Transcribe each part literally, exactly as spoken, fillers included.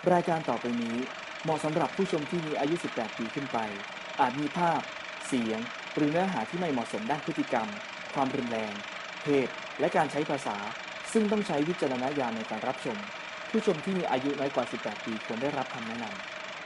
รายการต่อไปนี้เหมาะสำหรับผู้ชมที่มีอายุสิบแปดปีขึ้นไปอาจมีภาพเสียงหรือเนื้อหาที่ไม่เหมาะสมด้านพฤติกรรมความรุนแรงเพศและการใช้ภาษาซึ่งต้องใช้วิจารณญาณในการรับชมผู้ชมที่มีอายุน้อยกว่าสิบแปดปีควรได้รับคำแนะนำ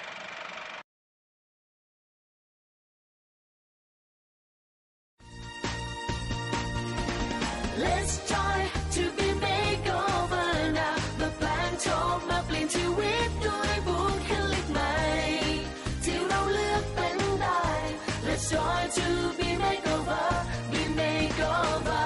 Let's try to be makeover now มาแปลงโฉมมาเปลี่ยนชีวิตด้วยบุคลิกใหม่ที่เราเลือกเป็นได้ Let's try to be makeover be makeover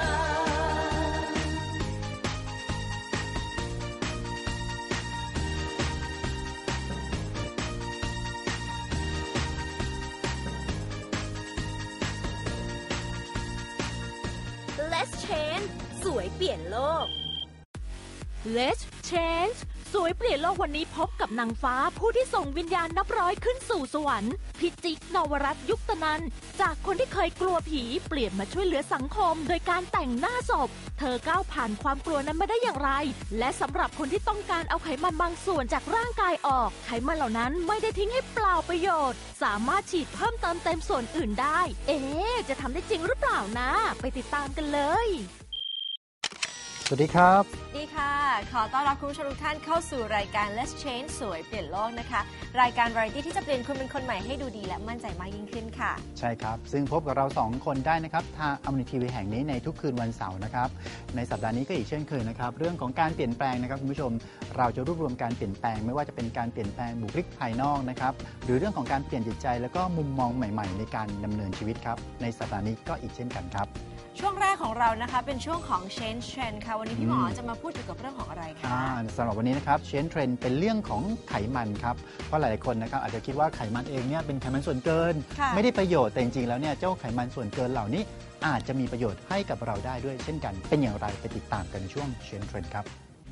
Let's Change สวยเปลี่ยนโลก Let's Change สวยเปลี่ยนโลกวันนี้พบกับนางฟ้าผู้ที่ส่งวิญญาณนับร้อยขึ้นสู่สวรรค์พิจิกนวรัตน์ยุคตนันท์จากคนที่เคยกลัวผีเปลี่ยนมาช่วยเหลือสังคมโดยการแต่งหน้าศพเธอก้าวผ่านความกลัวนั้นมาได้อย่างไรและสำหรับคนที่ต้องการเอาไขมันบางส่วนจากร่างกายออกไขมันเหล่านั้นไม่ได้ทิ้งให้เปล่าประโยชน์สามารถฉีดเพิ่มเติมเต็มส่วนอื่นได้เอ๊ะจะทำได้จริงหรือเปล่านะไปติดตามกันเลยสวัสดีครับดีค่ะขอต้อนรับคุณผู้ชมทุกท่านเข้าสู่รายการ Let's Change สวยเปลี่ยนโลกนะคะรายการวาไรตี้ที่จะเปลี่ยนคุณเป็นคนใหม่ให้ดูดีและมั่นใจมากยิ่งขึ้นค่ะใช่ครับซึ่งพบกับเราสองคนได้นะครับทางอมรินทร์ทีวีแห่งนี้ในทุกคืนวันเสาร์นะครับในสัปดาห์นี้ก็อีกเช่นเคยนะครับเรื่องของการเปลี่ยนแปลงนะครับคุณผู้ชมเราจะรวบรวมการเปลี่ยนแปลงไม่ว่าจะเป็นการเปลี่ยนแปลงบุคลิกภายนอกนะครับหรือเรื่องของการเปลี่ยนจิตใจแล้วก็มุมมองใหม่ๆในการดำเนินชีวิตครับในสัปดาห์นี้ก็อีกเช่นกันครับช่วงแรกของเรานะคะเป็นช่วงของ Change Trend ค่ะวันนี้พี่หมอจะมาพูดเกี่ยวกับเรื่องของอะไรคะสำหรับวันนี้นะครับ Change Trend เป็นเรื่องของไขมันครับเพราะหลายๆคนนะครับอาจจะคิดว่าไขมันเองเนี่ยเป็นไขมันส่วนเกินไม่ได้ประโยชน์แต่จริงๆแล้วเนี่ยเจ้าไขมันส่วนเกินเหล่านี้อาจจะมีประโยชน์ให้กับเราได้ด้วยเช่นกันเป็นอย่างไรไปติดตามกันในช่วง Change Trend ครับ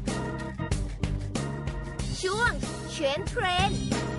ช่วง Change Trend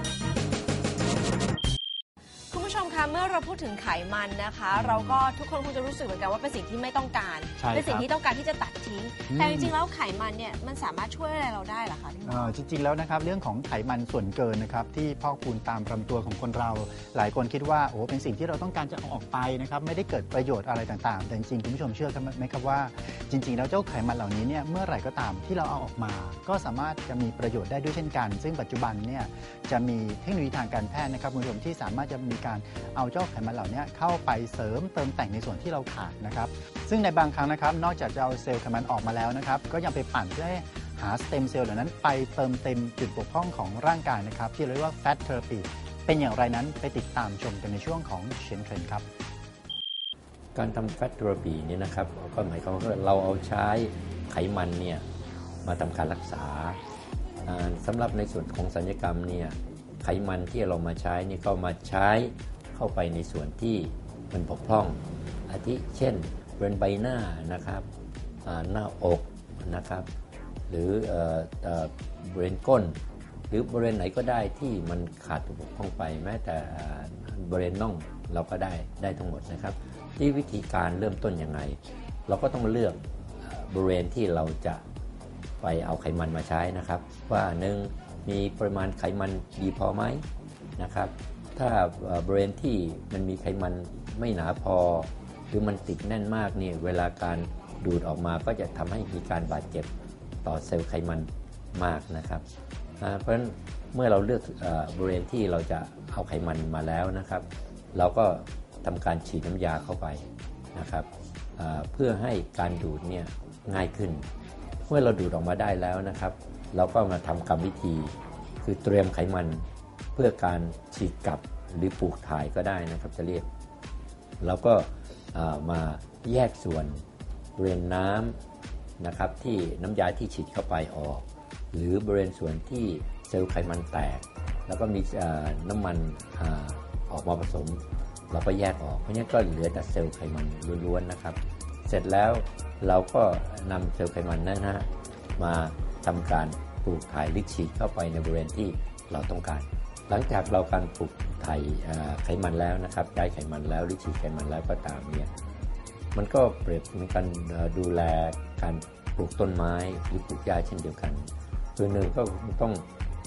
คุณผู้ชมคะเมื่อเราพูดถึงไขมันนะคะเราก็ทุกคนคงจะรู้สึกเหมือนกันว่าเป็นสิ่งที่ไม่ต้องการเป็นสิ่งที่ต้องการที่จะตัดทิ้งแต่จริงๆแล้วไขมันเนี่ยมันสามารถช่วยอะไรเราได้หรอคะพี่หมอจริงๆแล้วนะครับเรื่องของไขมันส่วนเกินนะครับที่พอกพูนตามลำตัวของคนเราหลายคนคิดว่าโอ้เป็นสิ่งที่เราต้องการจะเอาออกไปนะครับไม่ได้เกิดประโยชน์อะไรต่างๆแต่จริงๆคุณผู้ชมเชื่อไหมครับว่าจริงๆแล้วเจ้าไขมันเหล่านี้เนี่ยเมื่อไหร่ก็ตามที่เราเอาออกมาก็สามารถจะมีประโยชน์ได้ด้วยเช่นกันซึ่งปัจจุบันเนี่ยจะมีเทคโนโลยีทางการแพทย์นะครับคุณผู้ชมที่สามารถจะมีการเอาเจ้าไขมันเหล่านี้เข้าไปเสริมเติมแต่งในส่วนที่เราขาดนะครับซึ่งในบางครั้งนะครับนอกจากจะเอาเซลล์ไขมันออกมาแล้วนะครับก็ยังไปปั่นเพื่อให้หาสเต็มเซลล์เหล่านั้นไปเติมเต็มจุดบกพร่องของร่างกายนะครับที่เรียกว่าแฟตเทอราปีเป็นอย่างไรนั้นไปติดตามชมกันในช่วงของเชนเทรนครับการทำแฟตเทอราปีนี่นะครับก็หมายความว่าเราเอาใช้ไขมันเนี่ยมาทำการรักษาสำหรับในส่วนของศัลยกรรมเนี่ยไขมันที่เรามาใช้นี่ก็มาใช้เข้าไปในส่วนที่มันบกพร่องอาทิเช่นบริเวณใบหน้านะครับหน้าอกนะครับหรือบริเวณก้นหรือบริเวณไหนก็ได้ที่มันขาดบกพร่องไปแม้แต่บริเวณน่องเราก็ได้ได้ทั้งหมดนะครับที่วิธีการเริ่มต้นยังไงเราก็ต้องเลือกบริเวณที่เราจะไปเอาไขมันมาใช้นะครับว่าหนึ่งมีปริมาณไขมันดีพอไหมนะครับถ้าบริเวณที่มันมีไขมันไม่หนาพอหรือมันติดแน่นมากนี่เวลาการดูดออกมาก็จะทำให้มีการบาดเจ็บต่อเซลล์ไขมันมากนะครับเพราะฉะนั้นเมื่อเราเลือกบริเวณที่เราจะเอาไขมันมาแล้วนะครับเราก็ทำการฉีดน้ำยาเข้าไปนะครับเพื่อให้การดูดเนี่ยง่ายขึ้นเมื่อเราดูดออกมาได้แล้วนะครับเราก็มาทำกรรมวิธีคือเตรียมไขมันเพื่อการฉีดกลับหรือปลูกถ่ายก็ได้นะครับจะเรียกเราก็มาแยกส่วนบริเวณน้ำนะครับที่น้ำยาที่ฉีดเข้าไปออกหรือบริเวณส่วนที่เซลล์ไขมันแตกแล้วก็มีน้ำมันออกมาผสมเราก็แยกออกเพราะฉะนั้นก็เหลือแต่เซลล์ไขมันล้วนๆนะครับเสร็จแล้วเราก็นำเซลล์ไขมันนั้นนะมาทำการปลูกถ่ายหรือฉีดเข้าไปในบริเวณที่เราต้องการหลังจากเราการปลูกถ่ายไขมันแล้วนะครับย้ายไขมันแล้วหรือฉีดไขมันแล้วก็ตามเนี่ยมันก็เปรียบเหมือนกันดูแลการปลูกต้นไม้หรือปลูกหญ้าเช่นเดียวกัน คือหนึ่งก็ต้อง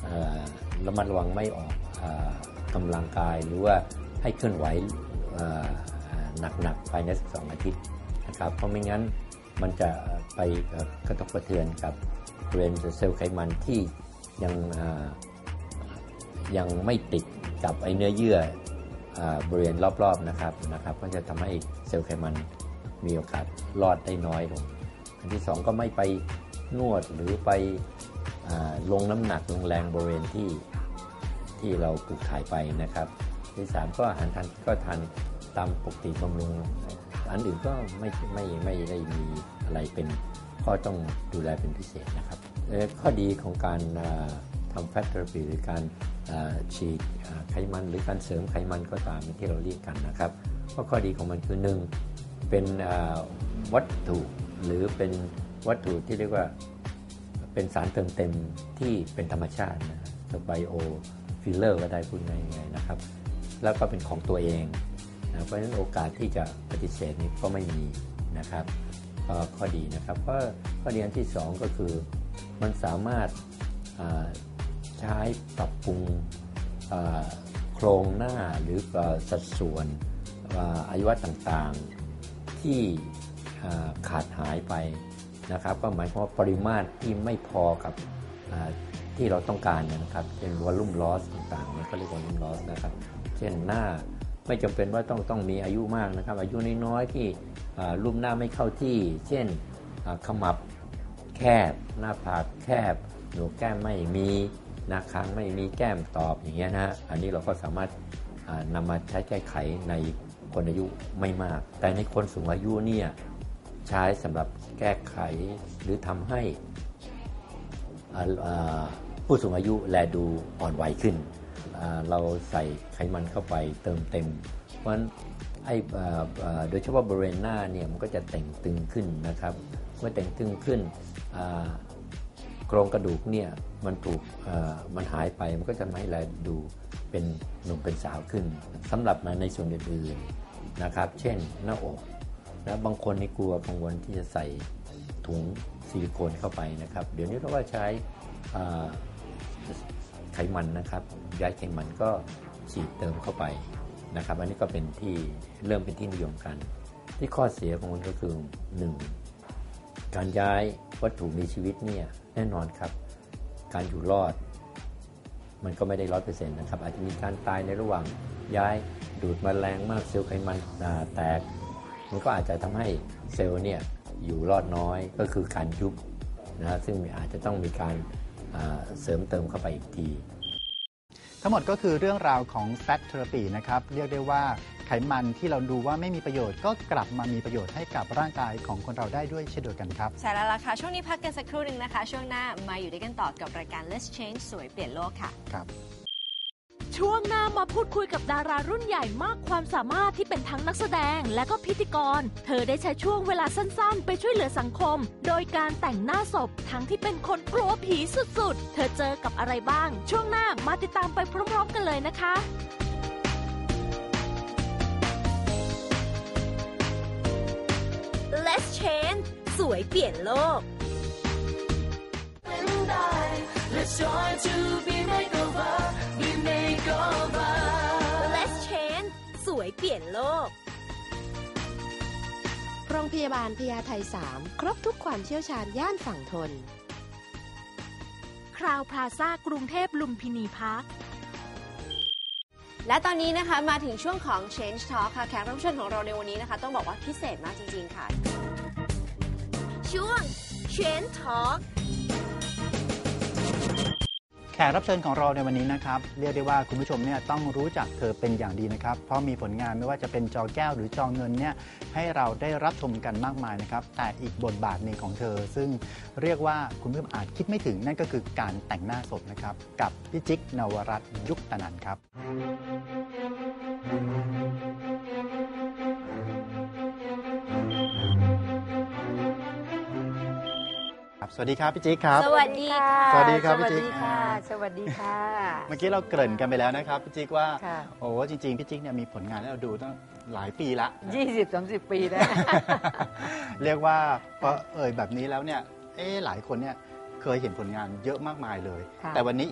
ระมัดระวังไม่ออกกำลังกายหรือว่าให้เคลื่อนไหวหนักๆภายในสักสองอาทิตย์นะครับเพราะไม่งั้นมันจะไปกระทบกระเทือนกับบริเวณเซลล์ไขมันที่ยังยังไม่ติดกับไอเนื้อเยื่อบริเวณรอบๆนะครับนะครับก็จะทำให้เซลล์ไขมันมีโอกาสรอดได้น้อยลงอันที่สองก็ไม่ไปนวดหรือไปลงน้ำหนักลงแรงบริเวณที่ที่เราปลูกถ่ายไปนะครับที่สามก็อาหารทานก็ทานตามปกติบำรุงอันอื่นก็ไม่ไม่ไม่ได้มีอะไรเป็นข้อต้องดูแลเป็นพิเศษนะครับข้อดีของการทำแฟตเทอราปีหรือการฉีดไขมันหรือการเสริมไขมันก็ตามที่เราเรียกกันนะครับก็ข้อดีของมันคือหนึ่งเป็นวัตถุหรือเป็นวัตถุที่เรียกว่าเป็นสารเติมเต็มที่เป็นธรรมชาตินะไบโอฟิลเลอร์ก็ได้พูดง่ายๆนะครับแล้วก็เป็นของตัวเองนะเพราะฉะนั้นโอกาสที่จะปฏิเสธนี้ก็ไม่มีนะครับก็ข้อดีนะครับก็ข้อดีอันที่สองก็คือมันสามารถใช้ปรับปรุงโครงหน้าหรือสัดส่วนอวัยวะต่างๆที่ขาดหายไปนะครับก็หมายความว่าปริมาตรที่ไม่พอกับที่เราต้องการนะครับเช่นวอลลุ่มลอสต่างๆนี่ก็เรียกวอลลุ่มลอสนะครับเช่นหน้าไม่จำเป็นว่าต้องต้องมีอายุมากนะครับอายุน้อยๆที่รูปหน้าไม่เข้าที่เช่นขมับแคบหน้าผากแคบโหนกแก้มไม่มีหน้าคางไม่มีแก้มตอบอย่างเงี้ยนะอันนี้เราก็สามารถนำมาใช้แก้ไขในคนอายุไม่มากแต่ในคนสูงอายุเนี่ยใช้สำหรับแก้ไขหรือทำให้ผู้สูงอายุแลดูอ่อนวัยขึ้นเราใส่ไขมันเข้าไปเติมเต็มเพราะฉะนั้นไอ้โดยเฉพาะบริเวณหน้าเนี่ยมันก็จะแต่งตึงขึ้นนะครับเมื่อแต่งตึงขึ้นโครงกระดูกเนี่ยมันถูกมันหายไปมันก็จะทำให้แลดูเป็นหนุ่มเป็นสาวขึ้นสำหรับในส่วนอื่นๆนะครับเช่นหน้าอกนะบางคนนี่กลัวกังวลที่จะใส่ถุงซิลิโคนเข้าไปนะครับเดี๋ยวนี้เราก็ใช้ไขมันนะครับย้ายไขมันก็ฉีดเติมเข้าไปนะครับอันนี้ก็เป็นที่เริ่มเป็นที่นิยมกันที่ข้อเสียของมันก็คือหนึ่งการย้ายวัตถุมีชีวิตเนี่ยแน่นอนครับการอยู่รอดมันก็ไม่ได้ร้อยเปอร์เซ็นต์นะครับอาจจะมีการตายในระหว่างย้ายดูดมาแรงมากเซลล์ไขมันแตกมันก็อาจจะทำให้เซลล์เนี่ยอยู่รอดน้อยก็คือการยุบนะซึ่งอาจจะต้องมีการเสริมเติมเข้าไปอีกทีทั้งหมดก็คือเรื่องราวของ Fat Therapy นะครับเรียกได้ว่าไขมันที่เราดูว่าไม่มีประโยชน์ก็กลับมามีประโยชน์ให้กับร่างกายของคนเราได้ด้วยเช่นเดียวกันครับใช่แล้วล่ะค่ะช่วงนี้พักกันสักครู่หนึ่งนะคะช่วงหน้ามาอยู่ด้วยกันต่อกับรายการ Let's Change สวยเปลี่ยนโลกค่ะครับช่วงหน้ามาพูดคุยกับดารารุ่นใหญ่มากความสามารถที่เป็นทั้งนักแสดงและก็พิธีกรเธอได้ใช้ช่วงเวลาสั้นๆไปช่วยเหลือสังคมโดยการแต่งหน้าศพทั้งที่เป็นคนกลัวผีสุดๆเธอเจอกับอะไรบ้างช่วงหน้ามาติดตามไปพร้อมๆกันเลยนะคะ Let's Change สวยเปลี่ยนโลก Let's join to be makeover be makeover Let's Change สวยเปลี่ยนโลกโรงพยาบาลพญาไทสามครบทุกความเชี่ยวชาญย่านฝั่งทนคราวพลาซ่ากรุงเทพลุมพินีพาร์คและตอนนี้นะคะมาถึงช่วงของ Change Talk ค่ะแขกรับเชิญของเราในวันนี้นะคะต้องบอกว่าพิเศษมากจริงๆค่ะช่วง Change Talk แขกรับเชิญของเราในวันนี้นะครับเรียกได้ว่าคุณผู้ชมเนี่ยต้องรู้จักเธอเป็นอย่างดีนะครับเพราะมีผลงานไม่ว่าจะเป็นจอแก้วหรือจอเงินเนี่ยให้เราได้รับชมกันมากมายนะครับแต่อีกบทบาทหนึ่งของเธอซึ่งเรียกว่าคุณผู้ชมอาจคิดไม่ถึงนั่นก็คือการแต่งหน้าศพนะครับกับพี่จิ๊กนวรัตน์ยุคตนันท์ครับสวัสดีครับพี่จิ๊กครับสวัสดีค่ะสวัสดีครับพี่จิ๊กค่ะสวัสดีค่ะเมื่อกี้เราเกริ่นกันไปแล้วนะครับพี่จิ๊กว่าโอ้จริงๆพี่จิ๊กเนี่ยมีผลงานให้เราดูตั้งหลายปีละยี่สิบถึงสามสิบ ปีแล้วเรียกว่าพอเอ่ยแบบนี้แล้วเนี่ยเอ๊ะหลายคนเนี่ยเคยเห็นผลงานเยอะมากมายเลยแต่วันนี้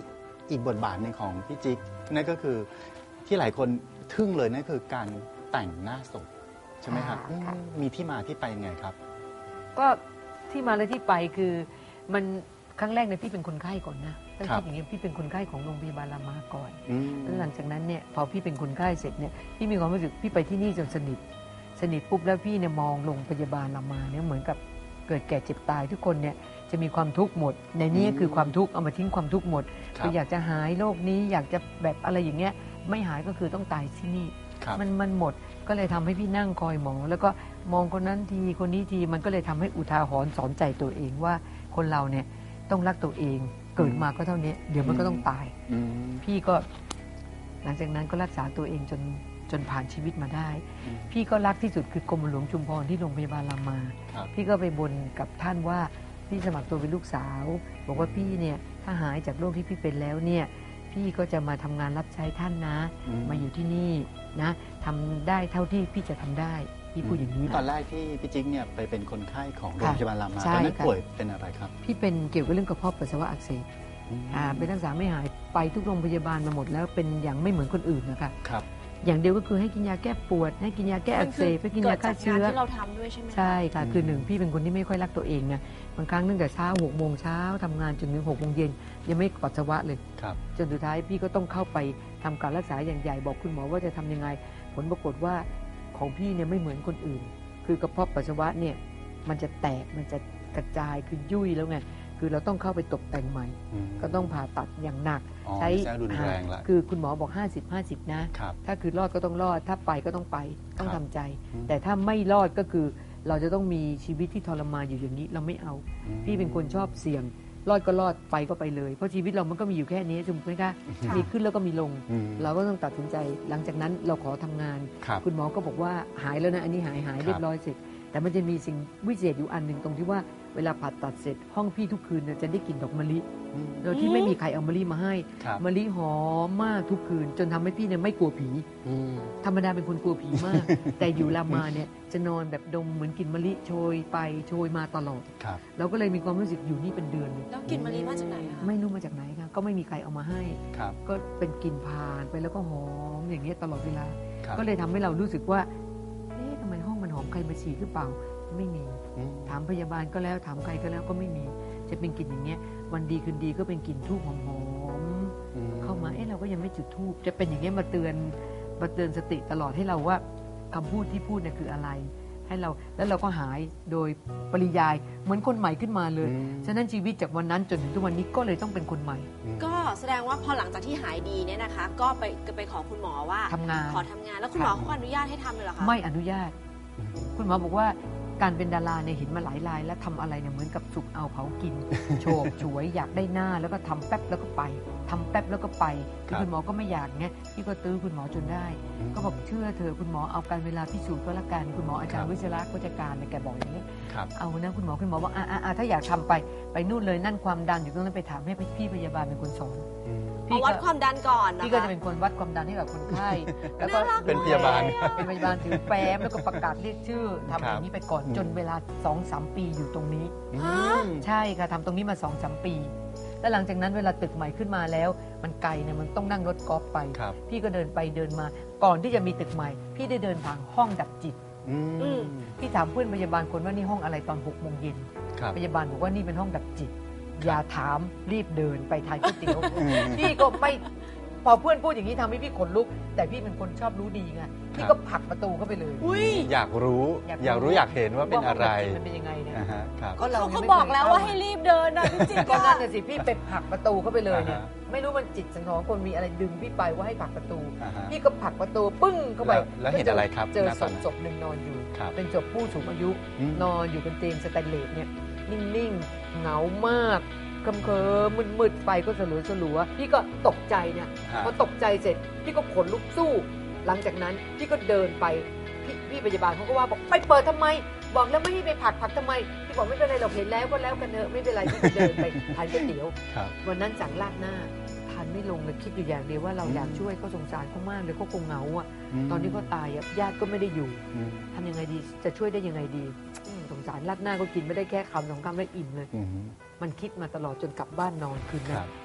อีกบทบาทหนึ่งของพี่จิ๊กนั่นก็คือที่หลายคนทึ่งเลยนั่นคือการแต่งหน้าศพใช่ไหมครับค่ะค่ะมีที่มาที่ไปยังไงครับก็ที่มาและที่ไปคือมันครั้งแรกเนี่ยพี่เป็นคนไข้ก่อนนะต้องครับคิดอย่างนี้พี่เป็นคนไข้ของโรงพยาบาลรามาก่อนอืมแล้วหลังจากนั้นเนี่ยพอพี่เป็นคนไข้เสร็จเนี่ยพี่มีความรู้สึกพี่ไปที่นี่จนสนิทสนิทปุ๊บแล้วพี่เนี่ยมองโรงพยาบาลรามาเนี่ยเหมือนกับเกิดแก่เจ็บตายทุกคนเนี่ยจะมีความทุกข์หมด ในนี้คือความทุกข์เอามาทิ้งความทุกข์หมดครับคืออยากจะหายโรคนี้อยากจะแบบอะไรอย่างเงี้ยไม่หายก็คือต้องตายที่นี่ครับมันมันหมดก็เลยทำให้พี่นั่งคอยหมอแล้วก็มองคนนั้นทีคนนี้ทีมันก็เลยทำให้อุทาหรณ์สอนใจตัวเองว่าคนเราเนี่ยต้องรักตัวเองเกิดมาก็เท่านี้เดี๋ยวมันก็ต้องตายอืมพี่ก็หลังจากนั้นก็รักษาตัวเองจนจนผ่านชีวิตมาได้อืมพี่ก็รักที่สุดคือกรมหลวงชุมพรที่โรงพยาบาลรามาครับพี่ก็ไปบนกับท่านว่าพี่สมัครตัวเป็นลูกสาว บอกว่าพี่เนี่ยถ้าหายจากโรคที่พี่เป็นแล้วเนี่ยพี่ก็จะมาทำงานรับใช้ท่านนะอืมมาอยู่ที่นี่นะทำได้เท่าที่พี่จะทำได้พี่พูดอย่างนี้ตอนแรกที่พี่จิ๊กเนี่ยไปเป็นคนไข้ของโรงค่ะพยาบาลรามาใช่ตอนนั้นค่ะป่วยเป็นอะไรครับพี่เป็นเกี่ยวกับเรื่องกระเพาะปัสสาวะอักเสบอืมอ่าไปรักษาไม่หายไปทุกโรงพยาบาลมาหมดแล้วเป็นอย่างไม่เหมือนคนอื่นนะคะครับอย่างเดียวก็คือให้กินยาแก้ปวด ให้กินยาแก้อักเสบให้กินยาฆ่าเชื้อกิดจากงนที่เราทำด้วยใช่ไหมคะใช่ค่ะอืมคือหนึ่งพี่เป็นคนที่ไม่ค่อยรักตัวเองนะบางครั้งตั้งแต่เช้าหกโมงเช้าทำงานจนถึงหกโมงเย็นยังไม่ปัสสาวะเลยครับจนสุดท้ายพี่ก็ต้องเข้าไปทำการรักษาอย่างใหญ่บอกคุณหมอว่าจะทำยังไง ผลปรากฏว่าของพี่เนี่ยไม่เหมือนคนอื่น คือกระเพาะปัสสาวะเนี่ยมันจะแตกมันจะกระจายคือยุ่ยแล้วไงคือเราต้องเข้าไปตกแต่งใหม่อืมก็ต้องผ่าตัดอย่างหนักอ๋อไม่ใช่รุนแรงละคือคุณหมอบอก ห้าสิบ ห้าสิบ นะครับถ้าคือรอดก็ต้องรอด ถ้าไปก็ต้องไป ต้องครับทำใจอืมแต่ถ้าไม่รอดก็คือเราจะต้องมีชีวิตที่ทรมานอยู่อย่างนี้เราไม่เอาอืมพี่เป็นคนชอบเสี่ยง รอดก็รอดไปก็ไปเลย เพราะชีวิตเรามันก็มีอยู่แค่นี้ถูกไหมคะค่ะมีขึ้นแล้วก็มีลงอืมเราก็ต้องตัดสินใจ หลังจากนั้นเราขอทำงานครับคุณหมอก็บอกว่าหายแล้วนะ อันนี้หายหายครับเรียบร้อยเสร็จ แต่มันจะมีสิ่งวิเศษอยู่อันหนึ่งตรงที่ว่าเวลาผ่าตัดเสร็จ ห้องพี่ทุกคืนเนี่ยจะได้กลิ่นดอกมะลิอืมโดยที่ไม่มีใครเอามะลิมาให้ครับมะลิหอมมากทุกคืน จนทำให้พี่เนี่ยไม่กลัวผีอืมธรรมดาเป็นคนกลัวผีมาก แต่อยู่รามาเนี่ยจะนอนแบบดมเหมือนกลิ่นมะลิโชยไปโชยมาตลอดครับเราก็เลยมีความรู้สึกอยู่นี่เป็นเดือนเลยแล้วกลินมะลิมาจากไหนคะไม่รู้มาจากไหนค่ะก็ไม่มีใครเอามาให้ครับก็เป็นกลิ่นผ่านไปแล้วก็หอมอย่างเงี้ยตลอดเวลาครับก็เลยทำให้เรารู้สึกว่าเอ๊ะทำไมห้องมันหอมใครมาฉีดหรือเปล่าไม่มีอืมถามพยาบาลก็แล้วถามใครก็แล้วก็ไม่มีจะเป็นกลิ่นอย่างเงี้ยวันดีคืนดีก็เป็นกลิ่นทูบหอมๆอืมเข้ามา เอ๊ะเราก็ยังไม่จุดธูปจะเป็นอย่างเงี้ยมาเตือน มาเตือนสติตลอดให้เราว่าคำพูดที่พูดเนี่ยคืออะไร ให้เรา แล้วเราก็หายโดยปริยายเหมือนคนใหม่ขึ้นมาเลยอืมฉะนั้นชีวิตจากวันนั้นจนถึงทุกวันนี้ก็เลยต้องเป็นคนใหม่ก็แสดงว่าพอหลังจากที่หายดีเนี่ยนะคะ ก็ไปไปขอคุณหมอว่าทำงานขอทำงานแล้วคุณหมอเขาก็อนุญาตให้ทำเลยเหรอคะไม่อนุญาต คุณหมอบอกว่าการเป็นดาราเนี่ยเห็นมาหลายรายแล้วทำอะไรเนี่ยเหมือนกับสุกเอาเผากิน โฉบฉวยอยากได้หน้าแล้วก็ทำแป๊บแล้วก็ไปทำแป๊บแล้วก็ไปคือคุณหมอก็ไม่อยากไงพี่ก็ตื้อคุณหมอจนได้อืมก็บอกเชื่อเธอะคุณหมอเอาการเวลาพิสูจน์ก็แล้วกันคุณหมออาจารครัย์บวิศระโคจการเนี่ยแกบอกอย่างนี้ครับเอานะคุณหมอคุณหมอบอกอ่าอ่าถ้าอยากทำไปไปนู่นเลยนั่นความดันอยู่ตรงนั้นไปถามให้พี่พยาบาลเป็นคนสอนอืมเอาวัดความดันก่อนนะคะพี่ก็จะเป็นคนวัดความดันให้กับคนไข้ แล้วก็เป็นพยาบาลเป็นพยาบาลถือแฟ้มแล้วก็ประกาศเรียกชื่อทำอย่างนี้ไปก่อนอืมจนเวลาสองสามปีอยู่ตรงนี้ฮะใช่ค่ะทำตรงนี้มาสองสามปี แล้วหลังจากนั้นเวลาตึกใหม่ขึ้นมาแล้ว มันไกลเนี่ยมันต้องนั่งรถกอล์ฟไปครับพี่ก็เดินไปเดินมา ก่อนที่จะมีตึกใหม่ พี่ได้เดินผ่านห้องดับจิตอืมพี่ถามเพื่อนพยาบาลคนว่านี่ห้องอะไรตอนหกโมงเย็นครับพยาบาลบอกว่านี่เป็นห้องดับจิต อย่าถามรีบเดินไปทานก๋วยเตี๋ยวอืมพี่ก็ไม่พอเพื่อนพูดอย่างนี้ทำให้พี่ขนลุก แต่พี่เป็นคนชอบรู้ดีไงพี่ก็ผลักประตูเข้าไปเลยอุ้ยอยากรู้ อยากรู้อยากเห็นว่าเป็นอะไรว่ามันเป็นยังไงเนี่ยอ่าฮะครับก็เราเขายังเขาไม่บอกเคยแล้วเข้าว่าให้รีบเดินนะพี่จิ๊กก็อะนั่นน่ะสิพี่ไปผลักประตูเข้าไปเลยเนี่ยอ่าฮะไม่รู้มันจิตสังหรณ์คนมีอะไรดึงพี่ไปว่าให้ผลักประตูอ่าฮะพี่ก็ผลักประตูปึ้งเข้าไปแล้วแล้วเห็นอะไรครับเจอณศตอนพนั้นศพหนึ่งนอนอยู่ครับเป็นศพผู้สูงอายุอืมนอนอยู่บนเตียงสแตนเลสเนี่ยนิ่งๆเหงามากเคิมเคิมมืดๆไฟก็สลัวสลัวๆพี่ก็ตกใจเนี่ยฮะพอตกใจเสร็จพี่ก็ขนลุกสู้ หลังจากนั้นพี่ก็เดินไปพี่พี่พยาบาลเขาก็ว่าบอกไปเปิดทำไม บอกแล้วไม่ให้ไปผลักผลักทำไมพี่บอกไม่เป็นไรเราเห็นแล้วก็แล้วกันเถอะไม่เป็นไรพี่ก็เดินไปทานก๋วยเตี๋ยวครับวันนั้นสั่งราดหน้าทานไม่ลงเลยคิดอยู่อย่างเดียวว่าเราอืมอยากช่วยเขาสงสารเขามากเลยเขาคงเหงาอ่ะมตอนที่เขาตายอะญาติก็ไม่ได้อยู่อืมทำยังไงดีจะช่วยได้ยังไงดีอืมสงสารราดหน้าก็กินไม่ได้แค่คำสองคำแล้วอิ่มเลยอืมมันคิดมาตลอดจนกลับบ้านนอนคืนคนั้รันบท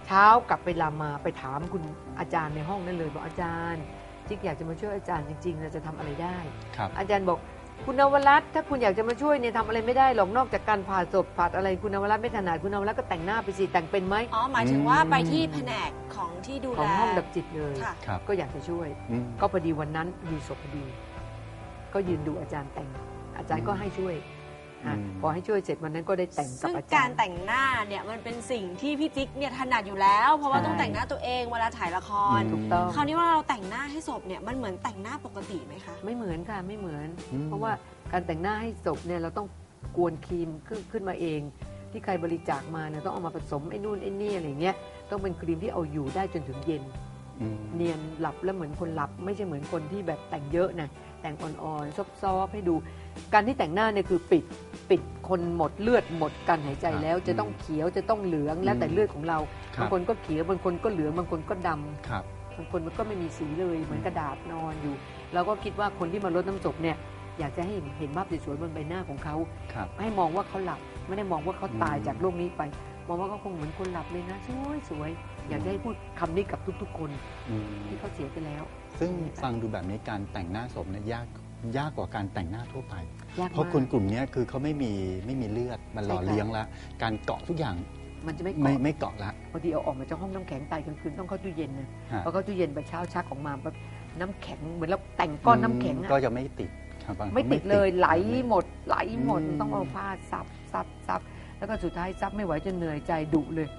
เช้ากลับไปลามาไปถามคุณอาจารย์ในห้องนั่นเลยบอกอาจารย์จิ๊กอยากจะมาช่วยอาจารย์จริงๆเราจะทำอะไรได้อาจารย์บอกคุณนวรัตน์ถ้าคุณอยากจะมาช่วยเนี่ยทำอะไรไม่ได้หรอกนอกจากการผ่าศพผ่าอะไรคุณนวรัตน์ไม่ถนัดคุณนวรัตน์ก็แต่งหน้าไปสิแต่งเป็นไหมอ๋อหมายถึงว่าไปที่แผนกของที่ดูแลของห้องดับจิตเลยก็อยากจะช่วยก็พอดีวันนั้นมีศพพอดีก็ยืนดูอาจารย์แต่งอาจารย์ก็ให้ช่วยพอให้ช่วยเสร็จวันนั้นก็ได้แต่งกับอาจารย์ซึ่งการแต่งหน้าเนี่ยมันเป็นสิ่งที่พี่จิ๊กเนี่ยถนัดอยู่แล้วเพราะว่าต้องแต่งหน้าตัวเองเวลาถ่ายละครถูกต้องคราวนี้ว่าเราแต่งหน้าให้ศพเนี่ยมันเหมือนแต่งหน้าปกติไหมคะไม่เหมือนค่ะไม่เหมือนเพราะว่าการแต่งหน้าให้ศพเนี่ยเราต้องกวนครีมขึ้นขึ้นมาเองที่ใครบริจาคมาเนี่ยต้องเอามาผสมไอ้นู่นไอ้นี่อะไรเงี้ยต้องเป็นครีมที่เอาอยู่ได้จนถึงเย็นเนียนหลับแล้วเหมือนคนหลับไม่ใช่เหมือนคนที่แบบแต่งเยอะนะแต่งอ่อนๆซอฟๆให้ดูการที่แต่งหน้าเนี่ยคือปิดปิดคนหมดเลือดหมดการหายใจแล้วจะต้องเขียวจะต้องเหลืองแล้วแต่เลือดของเราบางคนก็เขียวบางคนก็เหลืองบางคนก็ดำบางคนมันก็ไม่มีสีเลยเหมือนกระดาษนอนอยู่เราก็คิดว่าคนที่มารดน้ำศพเนี่ยอยากจะให้เห็นภาพสวยๆบนใบหน้าของเขาให้มองว่าเขาหลับไม่ได้มองว่าเขาตายจากโลกนี้ไปมองว่าเขาคงเหมือนคนหลับเลยนะสวยๆอยากจะให้พูดคำนี้กับทุกๆคนที่เขาเสียไปแล้วซึ่งฟังดูแบบนี้การแต่งหน้าศพเนี่ยยากยากกว่าการแต่งหน้าทั่วไปเพราะคนกลุ่มนี้คือเขาไม่มีไม่มีเลือดมันหล่อเลี้ยงแล้วการเกาะทุกอย่างมันจะไม่ไม่ไม่เกาะละบางทีเอาออกมาจากห้องน้ำแข็งตายกลางคืนต้องเข้าตู้เย็นนะพอเข้าตู้เย็นไปเช้าชักออกมาแบบน้ำแข็งเหมือนเราแต่งก้อนน้ำแข็งก็จะไม่ติดไม่ติดเลยไหลหมดไหลหมดต้องเอาผ้าซับซับซับแล้วก็สุดท้ายซับไม่ไหวจนเหนื่อยใจดุเลย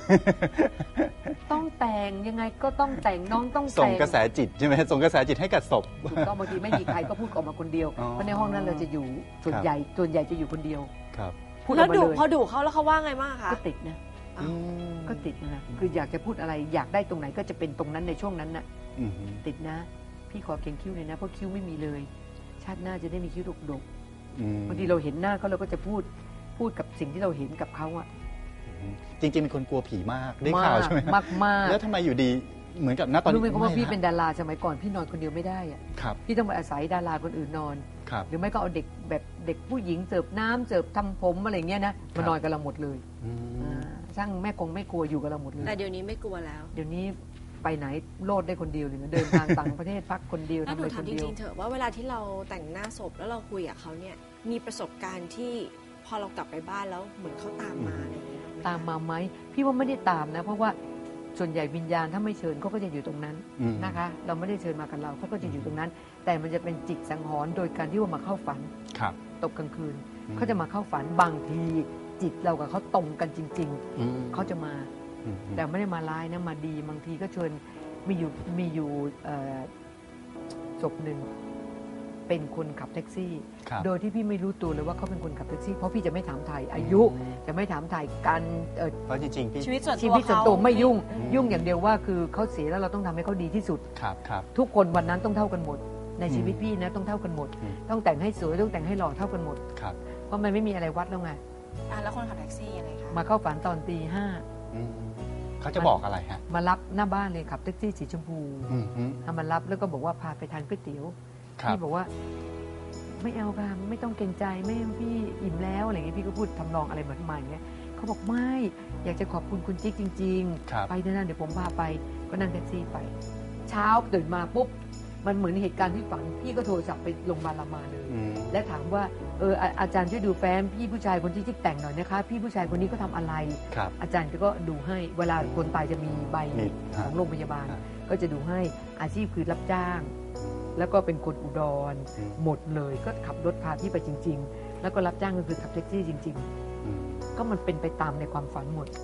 ต้องแต่งยังไงก็ต้องแต่งน้องต้องส่งกระแสจิตใช่ไหมส่งกระแสจิตให้กับศพถูกต้องบางทีไม่มีใครก็พูดออกมาคนเดียวเพราะในห้องนั้นเราจะอยู่ส่วนใหญ่ส่วนใหญ่จะอยู่คนเดียวครับแล้วดุพอดุเขาแล้วเขาว่าไงบ้างคะก็ติดนะก็ติดนะคืออยากจะพูดอะไรอยากได้ตรงไหนก็จะเป็นตรงนั้นในช่วงนั้นน่ะติดนะพี่ขอเขียนคิ้วเลยนะเพราะคิ้วไม่มีเลยชาติหน้าจะได้มีคิ้วดกๆบางทีเราเห็นหน้าเขาเราก็จะพูดพูดกับสิ่งที่เราเห็นกับเขาอะจริงๆเป็นคนกลัวผีมากได้ข่าวใช่ไหมมากมากแล้วทำไมอยู่ดีเหมือนกับณตอนนี้รู้ไหมว่าพี่เป็นดาราสมัยก่อนพี่นอนคนเดียวไม่ได้อะพี่ต้องไปอาศัยดาราคนอื่นนอนหรือไม่ก็เอาเด็กแบบเด็กผู้หญิงเสิร์ฟน้ำเสิร์ฟทำผมอะไรเงี้ยนะมานอนกับเราหมดเลยช่างแม่คงไม่กลัวอยู่กับเราหมดเลยแต่เดี๋ยวนี้ไม่กลัวแล้วเดี๋ยวนี้ไปไหนโลดได้คนเดียวเลยเดินทางต่างประเทศพักคนเดียวทำอะไรคนเดียวจริงๆเถอะว่าเวลาที่เราแต่งหน้าศพแล้วเราคุยกับเขาเนี่ยมีประสบการณ์ที่พอเรากลับไปบ้านแล้วเหมือนเขาตามมาอะไรอย่างเงี้ยตามมาไหมพี่ว่าไม่ได้ตามนะเพราะว่าส่วนใหญ่วิญญาณถ้าไม่เชิญเขาก็จะอยู่ตรงนั้นนะคะเราไม่ได้เชิญมากับเราเขาก็จะอยู่ตรงนั้นแต่มันจะเป็นจิตสังหรณ์โดยการที่ว่ามาเข้าฝันตกกลางคืนเขาจะมาเข้าฝันบางทีจิตเรากับเขาตรงกันจริงๆเขาจะมาแต่ไม่ได้มาร้ายนะมาดีบางทีก็เชิญมีอยู่มีอยู่ศพหนึ่งเป็นคนขับแท็กซี่โดยที่พี่ไม่รู้ตัวเลยว่าเขาเป็นคนขับแท็กซี่เพราะพี่จะไม่ถามถ่ายอายุจะไม่ถามถ่ายการเพราะจริงๆชีวิตส่วนตัวชีวิตส่วนตัวไม่ยุ่งยุ่งอย่างเดียวว่าคือเขาเสียแล้วเราต้องทำให้เขาดีที่สุดทุกคนวันนั้นต้องเท่ากันหมดในชีวิตพี่นะต้องเท่ากันหมดต้องแต่งให้สวยต้องแต่งให้หล่อเท่ากันหมดเพราะมันไม่มีอะไรวัดแล้วไงแล้วคนขับแท็กซี่ยังไงคะมาเข้าฝันตอนตีห้าเขาจะบอกอะไรฮะมารับหน้าบ้านเลยขับแท็กซี่สีชมพูมารับแล้วก็บอกว่าพาไปทานก๋วยเตี๋ยวพี่บอกว่าไม่เอาค่ะไม่ต้องเกรงใจไม่พี่อิ่มแล้วอะไรเงี้ยพี่ก็พูดทำนองอะไรเหมือนมาอย่างเงี้ยเขาบอกไม่อยากจะขอบคุณคุณจิ๊กจริงๆไปเดี๋ยวนั้นเดี๋ยวผมพาไปก็นั่งแท็กซี่ไปเช้าตื่นมาปุ๊บมันเหมือนเหตุการณ์ที่ฝันพี่ก็โทรศัพท์ไปโรงพยาบาลรามาเลยและถามว่าเอออาจารย์ช่วยดูแฟ้มพี่ผู้ชายคนที่จิ๊กแต่งหน่อยนะคะพี่ผู้ชายคนนี้ก็ทำอะไรอาจารย์ก็ดูให้เวลาคนตายจะมีใบของโรงพยาบาลก็จะดูให้อาชีพคือรับจ้างแล้วก็เป็นคนอุดรหมดเลยก็ขับรถพาพี่ไปจริงๆแล้วก็รับจ้างก็คือขับแท็กซี่จริงๆก็มันเป็นไปตามในความฝันหมด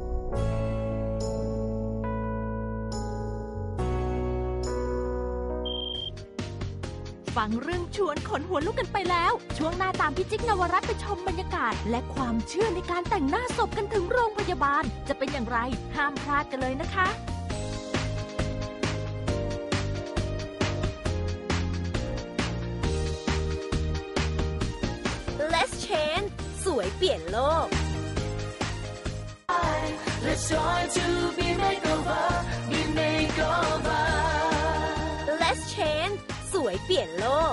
ฟังเรื่องชวนขนหัวลุกกันไปแล้วช่วงหน้าตามพี่จิ๊กนวรัตน์ไปชมบรรยากาศและความเชื่อในการแต่งหน้าศพกันถึงโรงพยาบาลจะเป็นอย่างไรห้ามพลาดกันเลยนะคะ Let's Change สวยเปลี่ยนโลก Let's join to be makeover be makeover Let's Change สวยเปลี่ยนโลก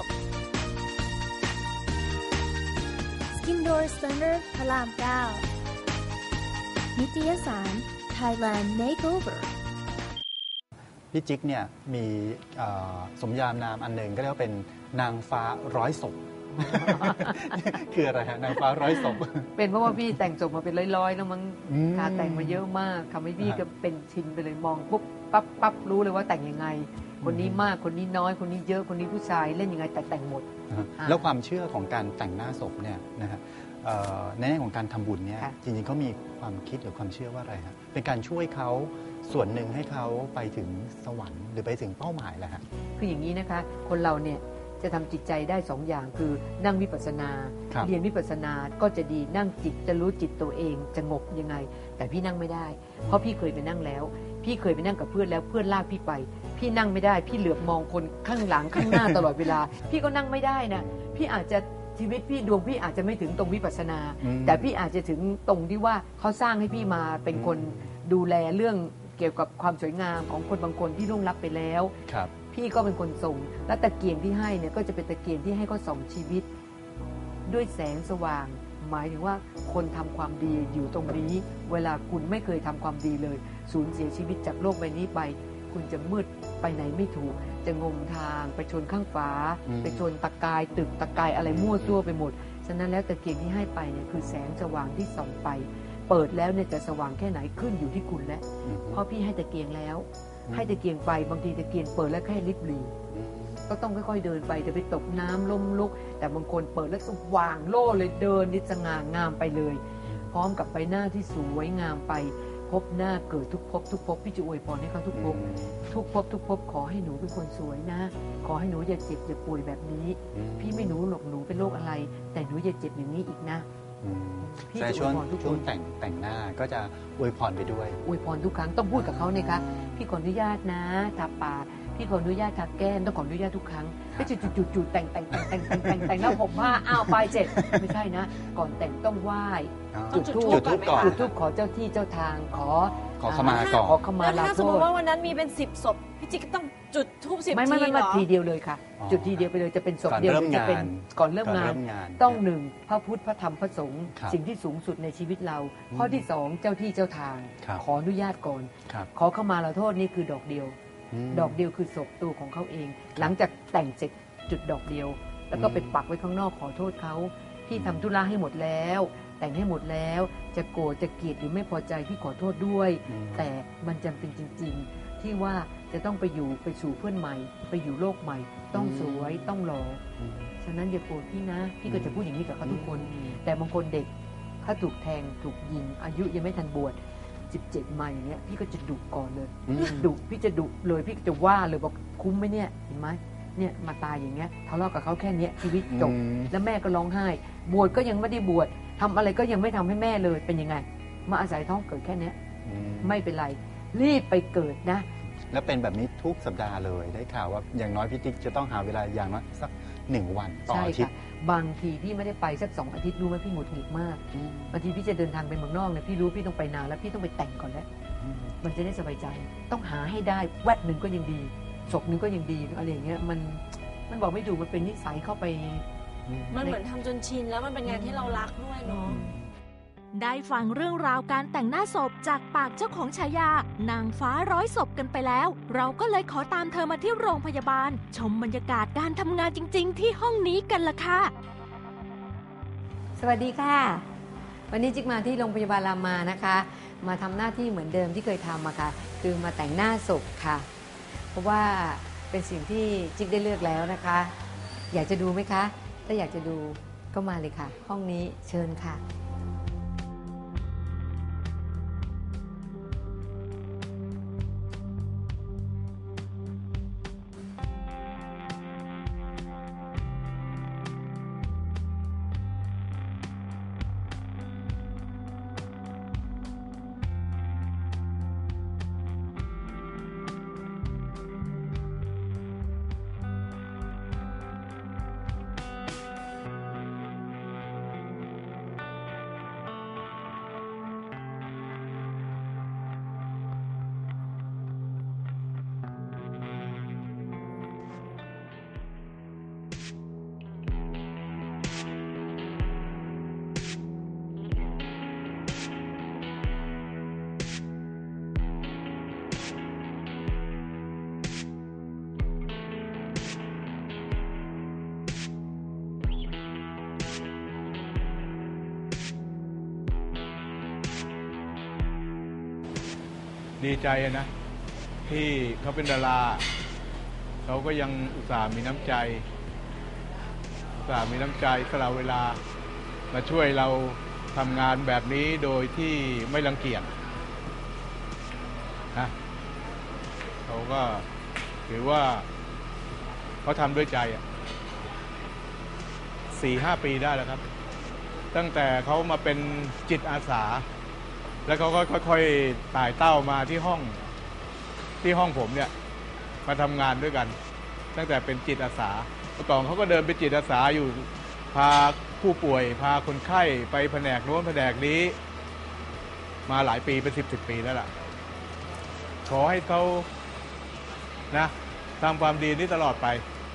Skin Door Stunner พระรามเก้านิตยสาร Thailand Makeover พี่จิ๊กเนี่ยมีสมญานามอันหนึ่งก็เรียกว่าเป็นนางฟ้าร้อยศพ คืออะไรฮะนางฟ้าร้อยศพเป็นเพราะว่าพี่แต่งศพมาเป็นร้อยๆแล้วมั้งค่ะแต่งมาเยอะมากทำให้พี่ก็เป็นชินไปเลยมองปุ๊บปั๊บปั๊บรู้เลยว่าแต่งยังไงคนนี้มากคนนี้น้อยคนนี้เยอะคนนี้ผู้ชายเล่นยังไงแต่แต่งหมดแล้วความเชื่อของการแต่งหน้าศพเนี่ยนะฮะในแง่ของการทำบุญเนี่ยจริงๆเขามีความคิดหรือความเชื่อว่าอะไรฮะเป็นการช่วยเขาส่วนหนึ่งให้เขาไปถึงสวรรค์หรือไปถึงเป้าหมายแหละฮะคืออย่างนี้นะคะคนเราเนี่ยจะทำจิตใจได้สองอย่างคือนั่งวิปัสสนาเรียนวิปัสสนาก็จะดีนั่งจิตจะรู้จิตตัวเองจะงบยังไงแต่พี่นั่งไม่ได้เพราะพี่เคยไปนั่งแล้วพี่เคยไปนั่งกับเพื่อนแล้วเพื่อนลากพี่ไปพี่นั่งไม่ได้พี่เหลือบมองคนข้างหลังข้างหน้าตลอดเวลาพี่ก็นั่งไม่ได้นะพี่อาจจะชีวิตพี่ดวงพี่อาจจะไม่ถึงตรงวิปัสสนาแต่พี่อาจจะถึงตรงที่ว่าเขาสร้างให้พี่มาเป็นคนดูแลเรื่องเกี่ยวกับความสวยงามของคนบางคนที่ล่วงลับไปแล้วพี่ก็เป็นคนส่งและตะเกียงที่ให้เนี่ยก็จะเป็นตะเกียงที่ให้เขาส่องชีวิตด้วยแสงสว่างหมายถึงว่าคนทำความดีอยู่ตรงนี้เวลาคุณไม่เคยทำความดีเลยสูญเสียชีวิตจากโลกใบนี้ไปคุณจะมืดไปไหนไม่ถูกจะงมทางไปชนข้างฟ้าไปชนตะกายตึกตะกายอะไรมั่วซั่วไปหมดฉะนั้นแล้วตะเกียงที่ให้ไปเนี่ยคือแสงสว่างที่ส่องไปเปิดแล้วเนี่ยจะสว่างแค่ไหนขึ้นอยู่ที่คุณแล้วเพราะพี่ให้ตะเกียงแล้วให้ตะเกียงไปบางทีตะเกียงเปิดแล้วแค่ลิบหลีก็ต้องค่อยๆเดินไปจะไปตกน้ำล้มลุกแต่บางคนเปิดแล้วสว่างโล่เลยเดินนิสง่างามไปเลยพร้อมกับใบหน้าที่สวยงามไปพบหน้าเกิดทุกภพทุกภพพี่จะอวยพรให้เขาทุกภพทุกภพทุกภพขอให้หนูเป็นคนสวยนะขอให้หนูอย่าเจ็บอย่าป่วยแบบนี้พี่ไม่หนูหรอกหนูเป็นโรคอะไรแต่หนูอย่าเจ็บอย่างนี้อีกนะแต่ช่วงช่วงแต่งแต่งหน้าก็จะอวยพรไปด้วยอวยพรทุกครั้งต้องพูดกับเขาเนี่ยคะพี่ขออนุญาตนะทาปากพี่ขออนุญาตทาแก้มต้องขออนุญาตทุกครั้งไม่จุดจุดจุดแต่งแต่งแต่งแต่งแต่งแต่งแต่งแล้วผมผ้าอ้าวปลายเจ็ดไม่ใช่นะก่อนแต่งต้องไหว้จุดธูปก่อนจุดธูปขอเจ้าที่เจ้าทางขอขอขมาก่อนขอขมาลาโทษถ้าสมมติว่าวันนั้นมีเป็นสิบศพพี่จิ๊กต้องจุดธูปสิบทีไม่ไม่ไม่ทีเดียวเลยค่ะจุดทีเดียวไปเลยจะเป็นศพเดียวจะเป็นก่อนเริ่มงานต้องหนึ่งพระพุทธพระธรรมพระสงฆ์สิ่งที่สูงสุดในชีวิตเราข้อที่สองเจ้าที่เจ้าทางขออนุญาตก่อนขอขมาลาโทษนี่คือดอกเดียวดอกเดียวคือศพตัวของเขาเองหลังจากแต่งเสร็จจุดดอกเดียวแล้วก็ไปปักไว้ข้างนอกขอโทษเขาพี่ทำธุระให้หมดแล้วแต่งให้หมดแล้วจะโกรธจะเกลียดหรือไม่พอใจพี่ขอโทษด้วยแต่มันจำเป็นจริงๆที่ว่าจะต้องไปอยู่ไปสู่เพื่อนใหม่ไปอยู่โลกใหม่ต้องสวยต้องหล่อฉะนั้นอย่าโกรธพี่นะพี่ก็จะพูดอย่างนี้กับเขาทุกคนแต่บางคนเด็กถ้าถูกแทงถูกยิงอายุยังไม่ทันบวชสิบเจ็ดมาอย่างเงี้ยพี่ก็จะดุก่อนเลยดุพี่จะดุเลยพี่จะว่าเลยบอกคุ้มไหมเนี่ยเห็นไหมเนี่ยมาตายอย่างเงี้ยทะเลาะกับเขาแค่นี้ชีวิตจบแล้วแม่ก็ร้องไห้บวชก็ยังไม่ได้บวชทำอะไรก็ยังไม่ทำให้แม่เลยเป็นยังไงมาอาศัยท้องเกิดแค่นี้ไม่เป็นไรรีบไปเกิดนะแล้วเป็นแบบนี้ทุกสัปดาห์เลยได้ข่าวว่าอย่างน้อยพี่ติ๊กจะต้องหาเวลาอย่างน้อยสักหนึ่งวันต่ออาทิตย์บางทีพี่ไม่ได้ไปสักสองอาทิตย์รู้ไหมพี่หงุดหงิดมากบางทีพี่จะเดินทางไปเมืองนอกเนี่ยพี่รู้พี่ต้องไปนานแล้วพี่ต้องไปแต่งก่อนแล้วมันจะได้สบายใจต้องหาให้ได้แวดหนึ่งก็ยังดีศพหนึ่งก็ยังดีอะไรอย่างเงี้ยมันมันบอกไม่ถูกมันเป็นนิสัยเข้าไปมันเหมือนทำจนชินแล้วมันเป็นงานที่เรารักด้วยเนาะได้ฟังเรื่องราวการแต่งหน้าศพจากปากเจ้าของฉายานางฟ้าร้อยศพกันไปแล้วเราก็เลยขอตามเธอมาที่โรงพยาบาลชมบรรยากาศการทำงานจริงๆที่ห้องนี้กันล่ะค่ะสวัสดีค่ะวันนี้จิ๊กมาที่โรงพยาบาลรามานะคะมาทำหน้าที่เหมือนเดิมที่เคยทำอะค่ะคือมาแต่งหน้าศพค่ะเพราะว่าเป็นสิ่งที่จิ๊กได้เลือกแล้วนะคะอยากจะดูไหมคะถ้าอยากจะดูก็มาเลยค่ะห้องนี้เชิญค่ะดีใจนะที่เขาเป็นดาราเขาก็ยังอุตส่าห์มีน้ำใจอุตส่าห์มีน้ำใจสละเวลามาช่วยเราทำงานแบบนี้โดยที่ไม่รังเกียจนะเขาก็ถือว่าเขาทำด้วยใจอ่ะสี่ห้าปีได้แล้วครับตั้งแต่เขามาเป็นจิตอาสาแล้วเขาก็ค่อยๆไต่เต้ามาที่ห้องที่ห้องผมเนี่ยมาทำงานด้วยกันตั้งแต่เป็นจิตอาสาเมื่อก่อนเขาก็เดินเป็นจิตอาสาอยู่พาผู้ป่วยพาคนไข้ไปแผนกโน้นแผนกนี้มาหลายปีเป็นสิบสิบปีแล้วล่ะขอให้เขานะทำความดีนี้ตลอดไป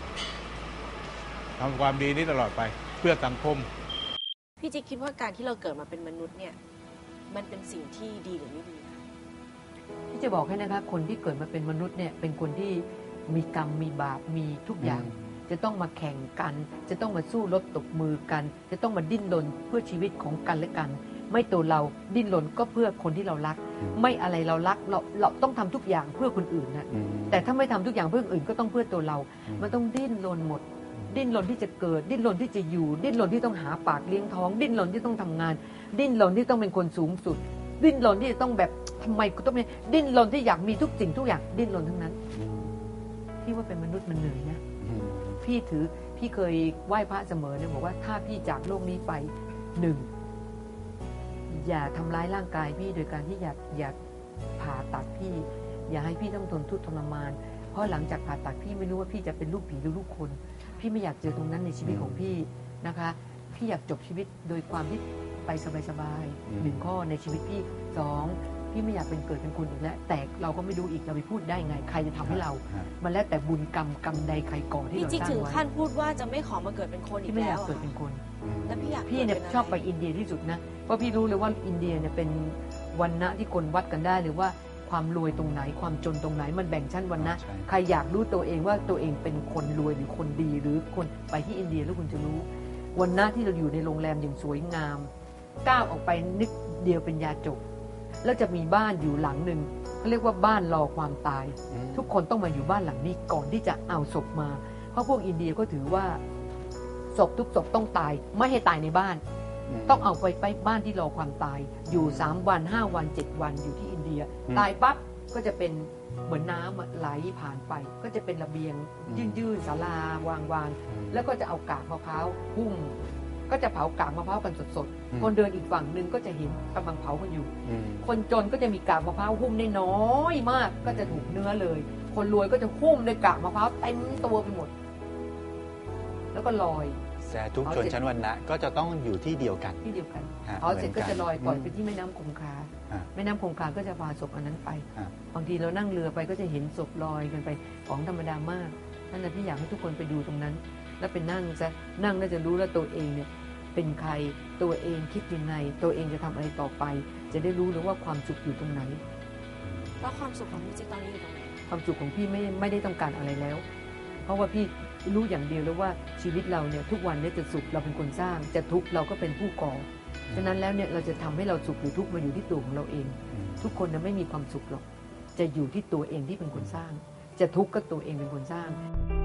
ทำความดีนี้ตลอดไปเพื่อสังคมพี่จิ๊กคิดว่าการที่เราเกิดมาเป็นมนุษย์เนี่ยมันเป็นสิ่งที่ดีหรือไม่ดีคะพี่จะบอกให้นะคะคนที่เกิดมาเป็นมนุษย์เนี่ยเป็นคนที่มีกรรมมีบาปมีทุกอย่างจะต้องมาแข่งกันจะต้องมาสู้รบตบมือกันจะต้องมาดิ้นรนเพื่อชีวิตของกันและกันไม่ตัวเราดิ้นรนก็เพื่อคนที่เรารักไม่อะไรเรารักเราเราต้องทำทุกอย่างเพื่อคนอื่นนะแต่ถ้าไม่ทำทุกอย่างเพื่อคนอื่นก็ต้องเพื่อตัวเรามันต้องดิ้นรนหมดดิ้นรนที่จะเกิดดิ้นรนที่จะอยู่ดิ้นรนที่ต้องหาปากเลี้ยงท้องดิ้นรนที่ต้องทำงานดิ้นรนที่ต้องเป็นคนสูงสุดดิ้นรนที่จะต้องแบบทำไมก็ต้องดิ้นรนที่อยากมีทุกสิ่งทุกอย่างดิ้นรนทั้งนั้นพี่ว่าเป็นมนุษย์มันเหนื่อยนะพี่ถือพี่เคยไหว้พระเสมอเนี่ยบอกว่าถ้าพี่จากโลกนี้ไปหนึ่งอย่าทำร้ายร่างกายพี่โดยการที่อยากอยากผ่าตัดพี่อย่าให้พี่ต้องทนทุกข์ทรมานเพราะหลังจากผ่าตัดพี่ไม่รู้ว่าพี่จะเป็นลูกผีหรือลูกคนพี่ไม่อยากเจอตรงนั้นในชีวิตของพี่นะคะพี่อยากจบชีวิตโดยความที่ไปสบายๆหนึ่งข้อในชีวิตพี่สองพี่ไม่อยากเป็นเกิดเป็นคนอีกแล้วแต่เราก็ไม่รู้อีกเราไปพูดได้ไงใครจะทำให้เรามันแล้วแต่บุญกรรมกรรมใดใครก่อที่เราสร้างไว้พี่จิ๊กถึงขั้นพูดว่าจะไม่ขอมาเกิดเป็นคนอีกแล้วพี่ไม่อยากเกิดเป็นคนแล้วพี่อยากพี่เนี่ยชอบไปอินเดียที่สุดนะเพราะพี่รู้เลยว่าอินเดียเนี่ยเป็นวรรณะที่คนวัดกันได้หรือว่าความรวยตรงไหนความจนตรงไหนมันแบ่งชั้นวรรณะใครอยากรู้ตัวเองว่าตัวเองเป็นคนรวยหรือคนดีหรือคนไปที่อินเดียแล้วคุณจะรู้วรรณะที่เราอยู่ในโรงแรมอย่างสวยงามก้าวออกไปนิดเดียวเป็นยาจกแล้วจะมีบ้านอยู่หลังหนึ่งเขาเรียกว่าบ้านรอความตายทุกคนต้องมาอยู่บ้านหลังนี้ก่อนที่จะเอาศพมาเพราะพวกอินเดียก็ถือว่าศพทุกศพต้องตายไม่ให้ตายในบ้านต้องเอาไปไปบ้านที่รอความตายอยู่สามวันห้าวันเจ็ดวันอยู่ที่อินเดียตายปั๊บก็จะเป็นเหมือนน้ำไหลผ่านไปก็จะเป็นระเบียงยื่นๆศาลาวางๆแล้วก็จะเอากากมะพร้าวหุ้มก็จะเผากากมะพร้าวกันสดๆคนเดินอีกฝั่งหนึ่งก็จะเห็นกำลังเผากันอยู่คนจนก็จะมีกากมะพร้าวหุ้มได้น้อยมากก็จะถูกเนื้อเลยคนรวยก็จะหุ้มด้วยกากมะพร้าวเต็มตัวไปหมดแล้วก็ลอยแต่ทุกชนชั้นวรรณะก็จะต้องอยู่ที่เดียวกันที่เดียวกันเอาเสร็จก็จะลอยปล่อยไปที่แม่น้ำคงคาแม่น้ำคงคาก็จะพาศพอันนั้นไปบางทีเรานั่งเรือไปก็จะเห็นศพลอยกันไปของธรรมดามากนั่นแหละที่อยากให้ทุกคนไปดูตรงนั้นแล้วไปนั่งซะนั่งแล้วจะรู้แล้วตัวเองเนี่ยเป็นใครตัวเองคิดยังไงตัวเองจะทำอะไรต่อไปจะได้รู้เลยว่าความสุขอยู่ตรงไหนแล้วความสุขของพี่จิ๊กตอนนี้อยู่ตรงไหนความสุขของพี่ไม่ไม่ได้ต้องการอะไรแล้วเพราะว่าพี่รู้อย่างเดียวแล้วว่าชีวิตเราเนี่ยทุกวันนี้จะสุขเราเป็นคนสร้างจะทุกข์เราก็เป็นผู้ก่อฉะนั้นแล้วเนี่ยเราจะทำให้เราสุขหรือทุกข์มาอยู่ที่ตัวของเราเองทุกคนนะไม่มีความสุขหรอกจะอยู่ที่ตัวเองที่เป็นคนสร้างจะทุกข์ก็ตัวเองเป็นคนสร้าง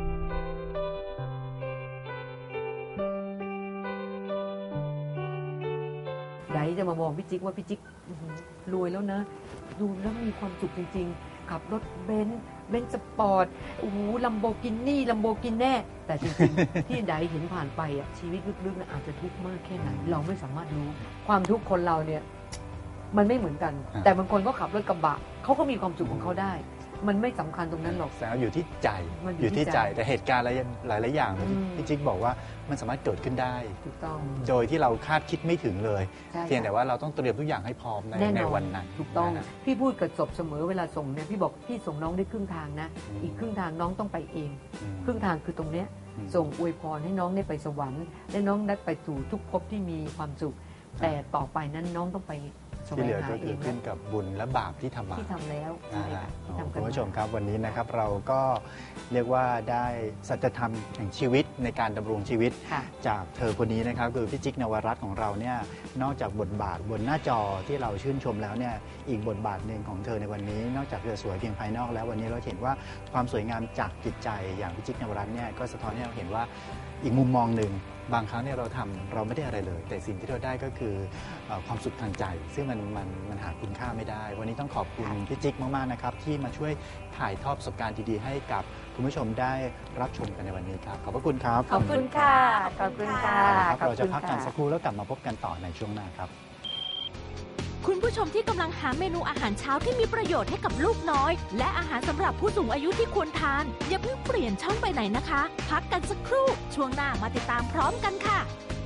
ไดจะมามองพี่จิ๊กว่าพี่จิ๊กรวยแล้วนะดูแล้วมีความสุขจริงๆขับรถเบนซ์เบนซ์สปอร์ตโอ้โหลัมโบกินี่ลัมโบกินแน่แต่จริงๆที่ไดเห็นผ่านไปอ่ะชีวิตลึกๆนะอาจจะทุกข์มากแค่ไหนเราไม่สามารถรู้ความทุกข์คนเราเนี่ยมันไม่เหมือนกันแต่บางคนก็ขับรถกระบะเขาก็มีความสุขของเขาได้มันไม่สำคัญตรงนั้นหรอกแต่อยู่ที่ใจอยู่ที่ใจแต่เหตุการณ์หลายหลายอย่างพี่จิ๊กบอกว่ามันสามารถเกิดขึ้นได้ถูกต้องโดยที่เราคาดคิดไม่ถึงเลยเพียงแต่ว่าเราต้องเตรียมทุกอย่างให้พร้อมในในวันนั้นถูกต้องพี่พูดกับศพเสมอเวลาส่งเนี่ยพี่บอกพี่ส่งน้องได้ครึ่งทางนะอีกครึ่งทางน้องต้องไปเองครึ่งทางคือตรงเนี้ยส่งอวยพรให้น้องได้ไปสวรรค์และน้องได้ไปสู่ทุกภพที่มีความสุขแต่ต่อไปนั้นน้องต้องไปแสวที่งเหลือหาก็เอคือง ขึ้นกับบุญและบาปที่ทำมาที่ทำแล้วอ่าใช่ค่ะที่ทำกัคุนณผู้ชมมาครับวันนี้นะครับเราก็เรียกว่าได้สัจธรรมแห่งชีวิตในการดำรงชีวิตค่ะจากเธอคนนี้นะครับคือพี่จิ๊กนวรัตน์ของเราเนี่ยนอกจากบทบาทบนหน้าจอที่เราชื่นชมแล้วเนี่ยอีกบทบาทหนึ่งของเธอในวันนี้ นอกจากเธอสวยเพียงภายนอกแล้ววันนี้เราเห็นว่าความสวยงามจากจิตใจอย่างพี่จิ๊กนวรัตน์เนี่ยก็สะท้อนให้เราเห็นว่าอีกมุมมองหนึ่งบางครั้งเนี่ยเราทำเราไม่ได้อะไรเลย แต่สิ่งที่เราได้ก็คือเอ่อความสุขทางใจ ซึ่งมันมันมันหาคุณค่าไม่ได้ วันนี้ต้องขอบคุณพี่จิ๊กมากๆนะครับที่มาช่วยถ่ายทอดประสบการณ์ดีๆให้กับคุณผู้ชมได้รับชมกันในวันนี้ครับขอบพระคุณครับขอบคุณค่ะ ขอบคุณค่ะครับเราจะพักกันขอบคุณค่สักครู่แล้วกลับมาพบกันต่อในช่วงหน้าครับคุณผู้ชมที่กำลังหาเมนูอาหารเช้าที่มีประโยชน์ให้กับลูกน้อย และอาหารสำหรับผู้สูงอายุที่ควรทาน อย่าเพิ่งเปลี่ยนช่องไปไหนนะคะ พักกันสักครู่ช่วงหน้ามาติดตามพร้อมกันค่ะ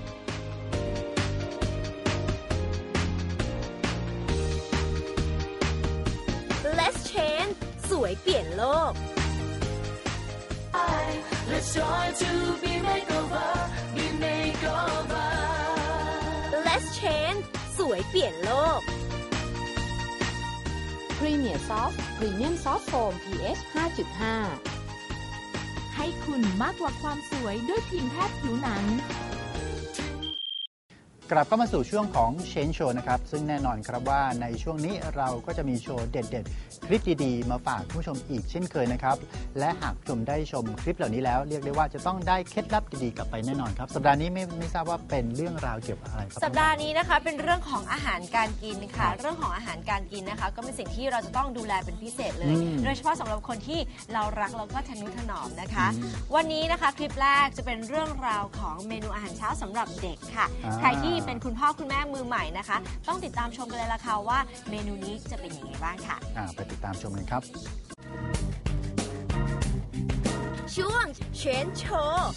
Let's Change สวยเปลี่ยนโลก Let's join to be makeover, be makeover. Let's Change สวยเปลี่ยนโลกพรีเมียร์ซอฟต์พรีเมียมซอฟต์โฟม pH ห้าจุดห้าให้คุณมากกว่าความสวยด้วยเพียงแค่ผิวหนังกลับเข้ามาสู่ช่วงของ Change Show นะครับซึ่งแน่นอนครับว่าในช่วงนี้เราก็จะมีโชว์เด็ดๆ คลิปดีๆ มาฝากผู้ชมอีกเช่นเคยนะครับและหากผู้ชมได้ชมคลิปเหล่านี้แล้วเรียกได้ว่าจะต้องได้เคล็ดลับดีๆกลับไปแน่นอนครับสัปดาห์นี้ไม่ไม่ทราบว่าเป็นเรื่องราวเกี่ยวกับอะไรครับสัปดาห์นี้นะคะเป็นเรื่องของอาหารการกินค่ะ เรื่องของอาหารการกินนะคะ ก็เป็นสิ่งที่เราจะต้องดูแลเป็นพิเศษเลย โดยเฉพาะสำหรับคนที่เรารักแล้วก็ทนุถนอมนะคะ วันนี้นะคะคลิปแรกจะเป็นเรื่องราวของเมนูอาหารเช้าสำหรับเด็กค่ะอ่าใครที่เป็นคุณพ่อคุณแม่มือใหม่นะคะ ต้องติดตามชมกันเลยละค่ะว่าเมนูนี้จะเป็นยังไงบ้างค่ะอ่าไปติดตามชมกันครับช่วงเชนโชว์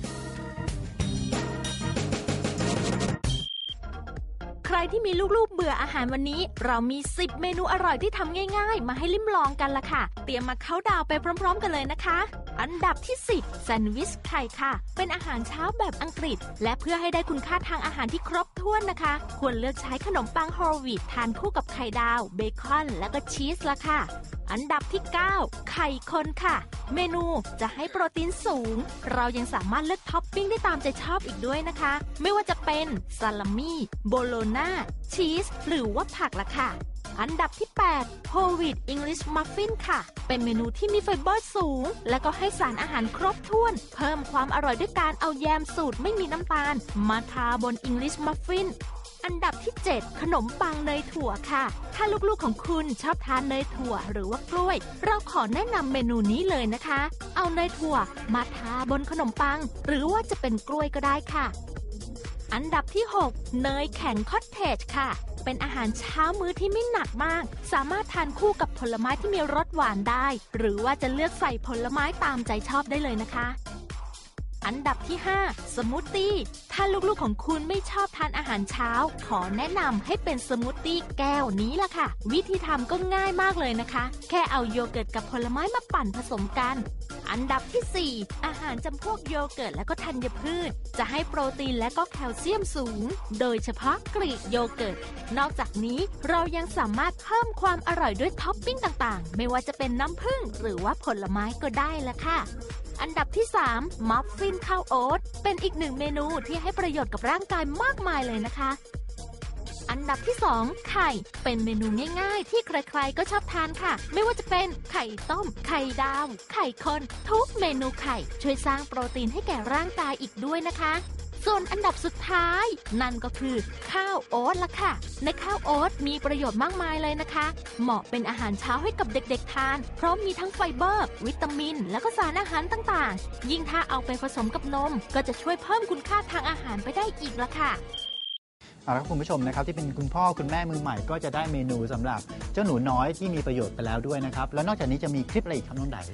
ใครที่มีลูกๆเบื่ออาหารวันนี้ เรามีสิบเมนูอร่อยที่ทำง่ายๆ มาให้ลิ้มลองกันละค่ะ เตรียมมาเข้าดาวไปพร้อมๆกันเลยนะคะ อันดับที่สิบแซนด์วิชไข่ค่ะ เป็นอาหารเช้าแบบอังกฤษ และเพื่อให้ได้คุณค่าทางอาหารที่ครบถ้วนนะคะ ควรเลือกใช้ขนมปังโฮลวีตทานคู่กับไข่ดาว เบคอน และก็ชีสละค่ะ อันดับที่ เก้า ไข่คนค่ะ เมนูจะให้โปรตีนสูง เรายังสามารถเลือกท็อปปิ้งได้ตามใจชอบอีกด้วยนะคะ ไม่ว่าจะเป็นซาลามี่โบโลน่าชีสหรือว่าผักละค่ะ อันดับที่ แปด Whole Wheat English Muffin ค่ะ เป็นเมนูที่มีไฟเบอร์สูง และก็ให้สารอาหารครบถ้วน เพิ่มความอร่อยด้วยการเอาแยมสูตรไม่มีน้ำตาล มาทาบน English Muffin อันดับที่ เจ็ด ขนมปังเนยถั่วค่ะ ถ้าลูกๆของคุณชอบทานเนยถั่วหรือว่ากล้วย เราขอแนะนำเมนูนี้เลยนะคะ เอาเนยถั่วมาทาบนขนมปัง หรือว่าจะเป็นกล้วยก็ได้ค่ะ อันดับที่ หก เนยแข็งคอตเทจค่ะ เป็นอาหารเช้ามื้อที่ไม่หนักมาก สามารถทานคู่กับผลไม้ที่มีรสหวานได้ หรือว่าจะเลือกใส่ผลไม้ตามใจชอบได้เลยนะคะ อันดับที่ ห้า สมูทตี้ ถ้าลูกๆของคุณไม่ชอบทานอาหารเช้า ขอแนะนำให้เป็นสมูทตี้แก้วนี้ล่ะค่ะ วิธีทำก็ง่ายมากเลยนะคะ แค่เอาโยเกิร์ตกับผลไม้มาปั่นผสมกัน อันดับที่ สี่ อาหารจำพวกโยเกิร์ตและก็ธัญพืช จะให้โปรตีนและก็แคลเซียมสูง โดยเฉพาะกรีกโยเกิร์ต นอกจากนี้เรายังสามารถเพิ่มความอร่อยด้วยท็อปปิ้งต่างๆ ไม่ว่าจะเป็นน้ำผึ้งหรือว่าผลไม้ก็ได้ละค่ะ อันดับที่ สาม มัฟฟินข้าวโอ๊ต เป็นอีกหนึ่งเมนูที่ให้ประโยชน์กับร่างกายมากมายเลยนะคะ อันดับที่ สอง ไข่ เป็นเมนูง่ายๆ ที่ใครๆก็ชอบทานค่ะ ไม่ว่าจะเป็นไข่ต้ม ไข่ดาว ไข่คน ทุกเมนูไข่ช่วยสร้างโปรตีนให้แก่ร่างกายอีกด้วยนะคะ ส่วนอันดับสุดท้าย นั่นก็คือข้าวโอ๊ตละค่ะ ในข้าวโอ๊ตมีประโยชน์มากมายเลยนะคะ เหมาะเป็นอาหารเช้าให้กับเด็กๆทาน เพราะมีทั้งไฟเบอร์ วิตามิน และก็สารอาหารต่างๆ ยิ่งถ้าเอาไปผสมกับนม ก็จะช่วยเพิ่มคุณค่าทางอาหารไปได้อีกละค่ะเอาละครับคุณผู้ชมนะครับที่เป็นคุณพ่อคุณแม่มือใหม่ก็จะได้เมนูสำหรับเจ้าหนูน้อยที่มีประโยชน์ไปแล้วด้วยนะครับแล้วนอกจากนี้จะมีคลิปอะไรอีกครับน้องไดก็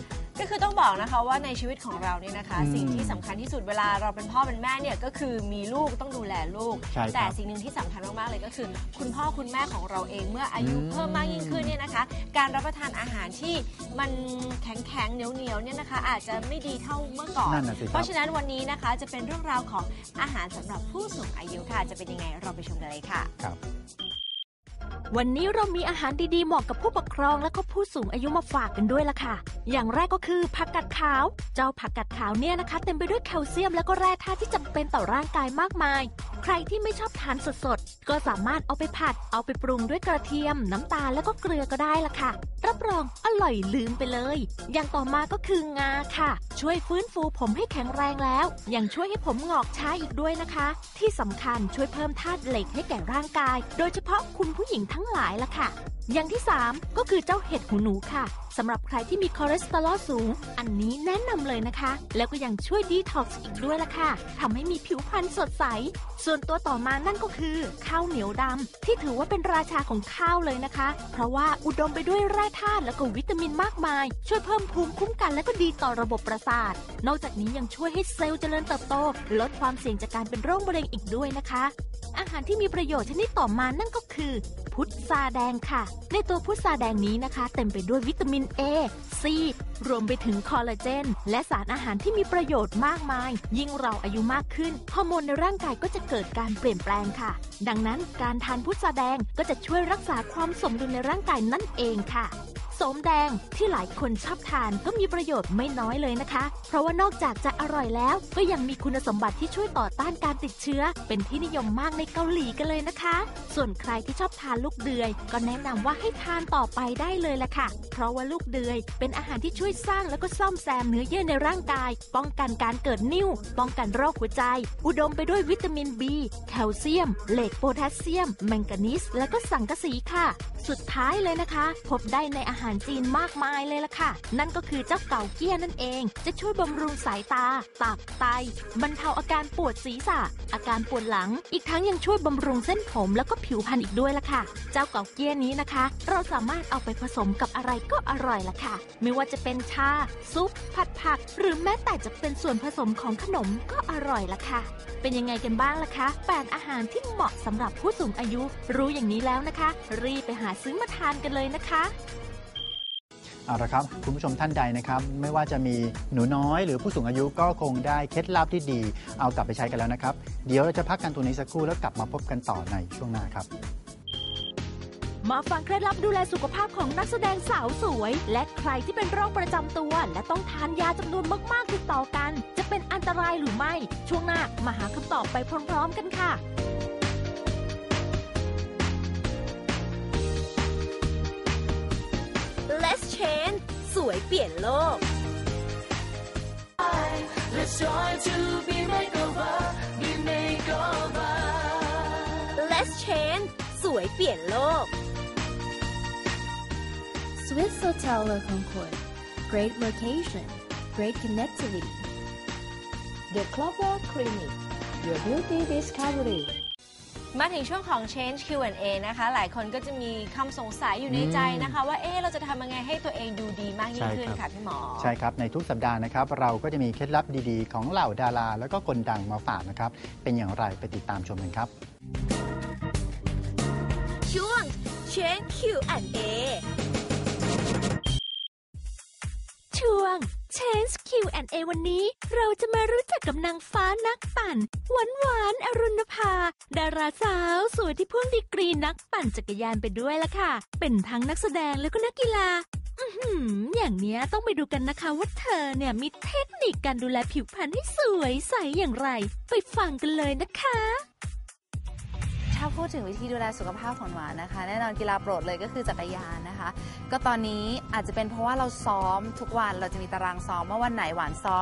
คือต้องบอกนะคะว่าในชีวิตของเราเนี่ยนะคะสิ่งที่สำคัญที่สุดเวลาเราเป็นพ่อเป็นแม่เนี่ยก็คือมีลูกต้องดูแลลูกแต่สิ่งหนึ่งที่สำคัญมากๆเลยก็คือคุณพ่อคุณแม่ของเราเองเมื่ออายุเพิ่มมากยิ่งขึ้นเนี่ยนะคะการรับประทานอาหารที่มันแข็งๆเหนียวๆเนี่ยนะคะอาจจะไม่ดีเท่าเมื่อก่อนเพราะฉะนั้นวันนี้นะคะจะเป็นเรื่องราวของอาหารสำหรับผู้สูงอายุค่ะจะเป็นยังไงเราไปชมกันเลยค่ะวันนี้เรามีอาหารดีๆเหมาะกับผู้ปกครองและก็ผู้สูงอายุมาฝากกันด้วยล่ะค่ะอย่างแรกก็คือผักกาดขาวเจ้าผักกาดขาวเนี่ยนะคะเต็มไปด้วยแคลเซียมและก็แร่ธาตุที่จำเป็นต่อร่างกายมากมายใครที่ไม่ชอบทานสดๆก็สามารถเอาไปผัดเอาไปปรุงด้วยกระเทียมน้ำตาลแล้วก็เกลือก็ได้ล่ะค่ะรับรองอร่อยลืมไปเลยอย่างต่อมาก็คืองาค่ะช่วยฟื้นฟูผมให้แข็งแรงแล้วยังช่วยให้ผมงอกช้าอีกด้วยนะคะที่สำคัญช่วยเพิ่มธาตุเหล็กให้แก่ร่างกายโดยเฉพาะคุณผู้หญิงทั้งหลายล่ะค่ะอย่างที่สามก็คือเจ้าเห็ดหูหนูค่ะสำหรับใครที่มีคอเลสเตอรอลสูงอันนี้แนะนำเลยนะคะแล้วก็ยังช่วยดีท็อกซ์อีกด้วยล่ะค่ะทำให้มีผิวพรรณสดใสส่วนตัวต่อมานั่นก็คือข้าวเหนียวดำที่ถือว่าเป็นราชาของข้าวเลยนะคะเพราะว่าอุดมไปด้วยแร่ธาตุและก็วิตามินมากมายช่วยเพิ่มภูมิคุ้มกันและก็ดีต่อระบบประสาทนอกจากนี้ยังช่วยให้เซลล์เจริญเติบโตลดความเสี่ยงจากการเป็นโรคมะเร็งอีกด้วยนะคะอาหารที่มีประโยชน์ชนิดต่อมานั่นก็คือพุทราแดงค่ะในตัวพุทราแดงนี้นะคะเต็มไปด้วยวิตามิน A C รวมไปถึงคอลลาเจนและสารอาหารที่มีประโยชน์มากมายยิ่งเราอายุมากขึ้นฮอร์โมนในร่างกายก็จะเกิดการเปลี่ยนแปลงค่ะดังนั้นการทานพุทราแดงก็จะช่วยรักษาความสมดุลในร่างกายนั่นเองค่ะโสมแดงที่หลายคนชอบทานก็มีประโยชน์ไม่น้อยเลยนะคะเพราะว่านอกจากจะอร่อยแล้วก็ยังมีคุณสมบัติที่ช่วยต่อต้านการติดเชื้อเป็นที่นิยมมากในเกาหลีกันเลยนะคะส่วนใครที่ชอบทานลูกเดือยก็แนะนำว่าให้ทานต่อไปได้เลยล่ะค่ะเพราะว่าลูกเดือยเป็นอาหารที่ช่วยสร้างแล้วก็ซ่อมแซมเนื้อเยื่อในร่างกายป้องกันการเกิดนิ่วป้องกันโรคหัวใจอุดมไปด้วยวิตามิน B แคลเซียมเหล็กโพแทสเซียมแมงกานีสและก็สังกะสีค่ะสุดท้ายเลยนะคะพบได้ในอาหารจีนมากมายเลยล่ะค่ะนั่นก็คือเจ้าเก่าเกี้ยนั่นเองจะช่วยบำรุงสายตาตับไตบรรเทาอาการปวดศีรษะอาการปวดหลังอีกทั้งยังช่วยบำรุงเส้นผมแล้วก็ผิวพรรณอีกด้วยล่ะค่ะเจ้าเก่าเกี้ยนี้นะคะเราสามารถเอาไปผสมกับอะไรก็อร่อยล่ะค่ะไม่ว่าจะเป็นชาซุปผัดผักหรือแม้แต่จะเป็นส่วนผสมของขนมก็อร่อยล่ะค่ะเป็นยังไงกันบ้างล่ะคะแปดอาหารที่เหมาะสำหรับผู้สูงอายุรู้อย่างนี้แล้วนะคะรีบไปหาซื้อมาทานกันเลยนะคะเอาละครับคุณผู้ชมท่านใดนะครับไม่ว่าจะมีหนูน้อยหรือผู้สูงอายุก็คงได้เคล็ดลับที่ดีเอากลับไปใช้กันแล้วนะครับเดี๋ยวเราจะพักกันตัวนี้สักครู่แล้วกลับมาพบกันต่อในช่วงหน้าครับมาฟังเคล็ดลับดูแลสุขภาพของนักแสดงสาวสวยและใครที่เป็นโรคประจำตัวและต้องทานยาจำนวนมากๆติดต่อกันจะเป็นอันตรายหรือไม่ช่วงหน้ามาหาคำตอบไปพร้อมๆกันค่ะLet's Change สวยเปลี่ยนโลก Let's join to be makeover be makeover Let's Change สวยเปลี่ยนโลก Swiss Hotel Le Concord Great location Great connectivity The Clover Clinic Your Beauty Discovery มาถึงช่วงของ Change คิว แอนด์ เอ นะคะหลายคนก็จะมีคำสงสัยอยู่ในใจนะคะว่าเอ๊ะเราจะทำยังไงให้ตัวเองดูดีมากยิ่งขึ้นค่ะพี่หมอใช่ครับในทุกสัปดาห์นะครับเราก็จะมีเคล็ดลับดีๆของเหล่าดาราแล้วก็คนดังมาฝากนะครับเป็นอย่างไรไปติดตามชมกันครับช่วง Change คิว แอนด์ เอ ช่วง Change คิว แอนด์ เอ วันนี้เราจะมารู้จักกับนางฟ้านักปั่นหวานหวานอรุณภาดาราสาวสวยที่พ่วงดีกรีนักปั่นจักรยานไปด้วยล่ะค่ะเป็นทั้งนักแสดงแล้วก็นักกีฬาอือหืออย่างเนี้ยต้องไปดูกันนะคะว่าเธอเนี่ยมีเทคนิคการดูแลผิวพรรณให้สวยใสอย่างไรไปฟังกันเลยนะคะถ้าพูดถึงวิธีดูแลสุขภาพของหวานนะคะแน่นอนกีฬาโปรดเลยก็คือจักรยานนะคะก็ตอนนี้อาจจะเป็นเพราะว่าเราซ้อมทุกวันเราจะมีตารางซ้อมว่าวันไหนหวานซ้อม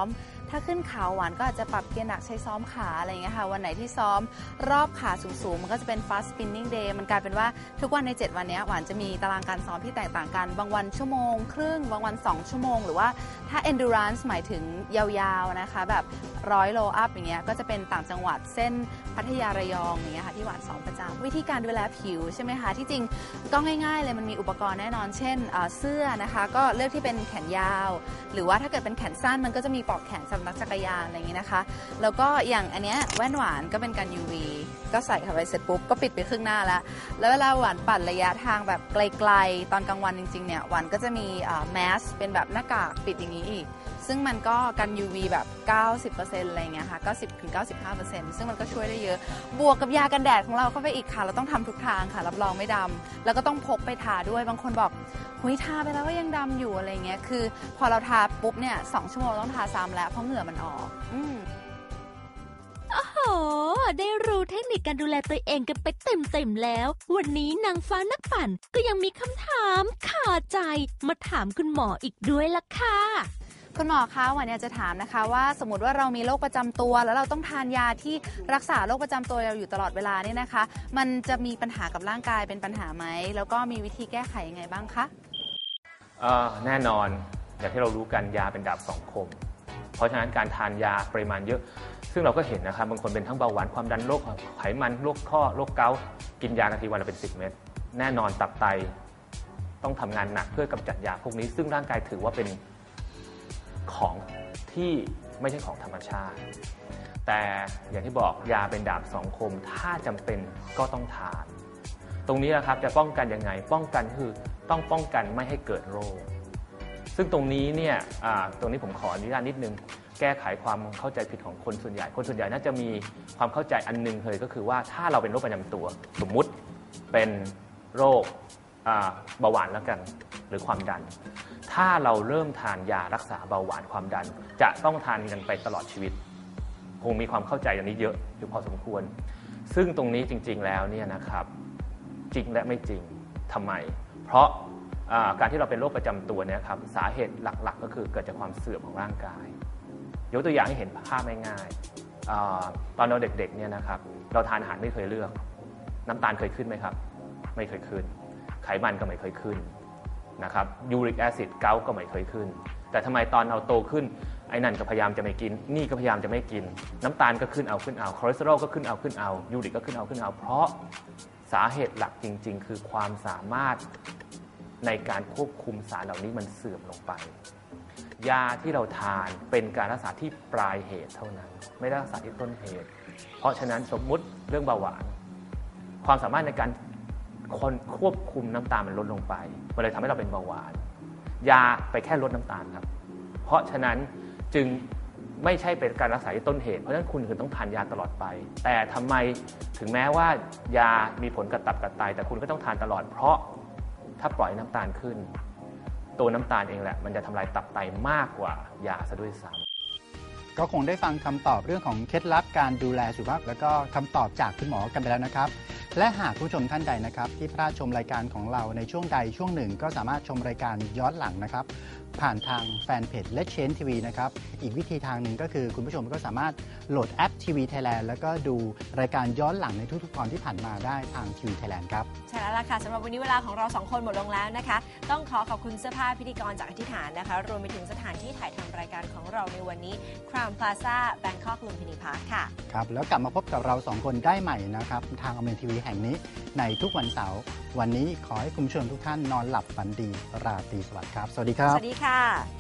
ถ้าขึ้นเขาหวานก็อาจจะปรับเกียร์หนักใช้ซ้อมขาอะไรอย่างเงี้ยค่ะวันไหนที่ซ้อมรอบขาสูงๆมันก็จะเป็น fast spinning day มันกลายเป็นว่าทุกวันในเจ็ดวันนี้หวานจะมีตารางการซ้อมที่แตกต่างกันบางวันชั่วโมงครึ่งบางวันสองชั่วโมงหรือว่าถ้า endurance หมายถึงยาวๆนะคะแบบร้อยโลอัพอย่างเงี้ยก็จะเป็นต่างจังหวัดเส้นพัทยาระยองอย่างเงี้ยค่ะที่หวานซ้อมประจำวิธีการดูแลผิวใช่ไหมคะที่จริงก็ง่ายๆเลยมันมีอุปกรณ์แน่นอนเช่นเสื้อนะคะก็เลือกที่เป็นแขนยาวหรือว่าถ้าเกิดเป็นแขนสั้นมันก็จะมีปลอกแขนสำหรับจักรยานอะไรอย่างเงี้ยนะคะแล้วก็อย่างอันเนี้ยแว่นหวานก็เป็นกัน ยู วี ก็ใส่เข้าไปเสร็จปุ๊บก็ปิดไปครึ่งหน้าแล้วแล้วเวลาหวานปั่นระยะทางแบบไกลๆตอนกลางวันจริงๆเนี่ยหวานก็จะมีแมสเป็นแบบหน้ากากปิดอย่างนี้อีกซึ่งมันก็กัน ยู วี แบบ เก้าสิบเปอร์เซ็นต์ อะไรเงี้ยค่ะ เก้าสิบถึงเก้าสิบห้าเปอร์เซ็นต์ ซึ่งมันก็ช่วยได้เยอะบวกกับยากันแดดของเราเข้าไปอีกค่ะเราต้องทำทุกทางค่ะรับรองไม่ดำแล้วก็ต้องพกไปทาด้วยบางคนบอกหุยทาไปแล้วก็ยังดำอยู่อะไรเงี้ยคือพอเราทาปุ๊บเนี่ยสองชั่วโมงต้องทาซ้ำแล้วเพราะเหงื่อมันออกอืมโอ้โหได้รู้เทคนิคการดูแลตัวเองกันไปเต็มๆแล้ววันนี้นางฟ้านักปั่นก็ยังมีคำถามคาใจมาถามคุณหมออีกด้วยล่ะค่ะคุณหมอคะวันนี้จะถามนะคะว่าสมมติว่าเรามีโรคประจำตัวแล้วเราต้องทานยาที่รักษาโรคประจำตัวเราอยู่ตลอดเวลาเนี่ยนะคะมันจะมีปัญหากับร่างกายเป็นปัญหาไหมแล้วก็มีวิธีแก้ไขยังไงบ้างคะแน่นอนอย่างที่เรารู้กันยาเป็นดาบสองคมเพราะฉะนั้นการทานยาปริมาณเยอะซึ่งเราก็เห็นนะครับบางคนเป็นทั้งเบาหวานความดันโรคไขมันโรคข้อโรคเกาต์กินยากันทีวันละเป็นสิบเม็ดแน่นอนตับไตต้องทำงานหนักเพื่อกำจัดยาพวกนี้ซึ่งร่างกายถือว่าเป็นของที่ไม่ใช่ของธรรมชาติแต่อย่างที่บอกยาเป็นดาบสองคมถ้าจำเป็นก็ต้องทานตรงนี้นะครับจะป้องกันยังไงป้องกันคือต้องป้องกันไม่ให้เกิดโรคซึ่งตรงนี้เนี่ยตรงนี้ผมขออนุญาตนิดนึงแก้ไขความเข้าใจผิดของคนส่วนใหญ่คนส่วนใหญ่น่าจะมีความเข้าใจอันนึงเลยก็คือว่าถ้าเราเป็นโรคประจำตัวสมมุติเป็นโรคเบาหวานแล้วกันหรือความดันถ้าเราเริ่มทานยารักษาเบาหวานความดันจะต้องทานกันไปตลอดชีวิตคงมีความเข้าใจอันนี้เยอะอยู่พอสมควรซึ่งตรงนี้จริงๆแล้วเนี่ยนะครับจริงและไม่จริงทำไมเพราะการที่เราเป็นโรคประจำตัวเนี่ยครับสาเหตุหลักๆก็คือเกิดจากความเสื่อมของร่างกายยกตัวอย่างให้เห็นภาพง่ายๆตอนเราเด็กๆเนี่ยนะครับเราทานอาหารไม่เคยเลือกน้ำตาลเคยขึ้นไหมครับไม่เคยขึ้นไขมันก็ไม่เคยขึ้นนะครับยูริกแอซิดเกาต์ก็ไม่เคยขึ้นแต่ทำไมตอนเราโตขึ้นไอ้นั่นก็พยายามจะไม่กินนี่ก็พยายามจะไม่กินน้ำตาลก็ขึ้นเอาขึ้นเอาคอเลสเตอรอลก็ขึ้นเอาขึ้นเอายูริกก็ขึ้นเอาขึ้นเอาเพราะสาเหตุหลักจริงๆคือความสามารถในการควบคุมสารเหล่านี้มันเสื่อมลงไปยาที่เราทานเป็นการรักษาที่ปลายเหตุเท่านั้นไม่ได้รักษาที่ต้นเหตุเพราะฉะนั้นสมมุติเรื่องเบาหวานความสามารถในการคนควบคุมน้ำตาลมันลดลงไปมันเลยทำให้เราเป็นเบาหวานยาไปแค่ลดน้ำตาลครับเพราะฉะนั้นจึงไม่ใช่เป็นการรักษาที่ต้นเหตุเพราะฉะนั้นคุณคือต้องทานยาตลอดไปแต่ทำไมถึงแม้ว่ายามีผลกับตับกับไตแต่คุณก็ต้องทานตลอดเพราะถ้าปล่อยน้ำตาลขึ้นตัวน้ำตาลเองแหละมันจะทำลายตับไตมากกว่ายาซะด้วยซ้ำก็คงได้ฟังคำตอบเรื่องของเคล็ดลับการดูแลสุขภาพแล้วก็คำตอบจากคุณหมอกันไปแล้วนะครับและหากผู้ชมท่านใดนะครับที่พลาดชมรายการของเราในช่วงใดช่วงหนึ่งก็สามารถชมรายการย้อนหลังนะครับผ่านทางแฟนเพจ Let's Change ที วี นะครับอีกวิธีทางหนึ่งก็คือคุณผู้ชมก็สามารถโหลดแอป ที วี Thailand แล้วก็ดูรายการย้อนหลังในทุกๆตอนที่ผ่านมาได้ทาง ที วี Thailand ครับใช่แล้วล่ะค่ะสำหรับวันนี้เวลาของเราสองคนหมดลงแล้วนะคะต้องขอขอบคุณเสื้อผ้าพิธีกรจากอธิษฐานนะคะรวมไปถึงสถานที่ถ่ายทำรายการของเราในวันนี้ Crown Plaza Bangkok Lumpini Park ค่ะครับแล้วกลับมาพบกับเราสองคนได้ใหม่นะครับทางอมรินทร์ทีวีแห่งนี้ในทุกวันเสาร์วันนี้ขอให้คุณผู้ชมทุกท่านนอนหลับฝันดีราตรีสวัสดิ์ครับสวัสดีครับสวัสดีค่ะ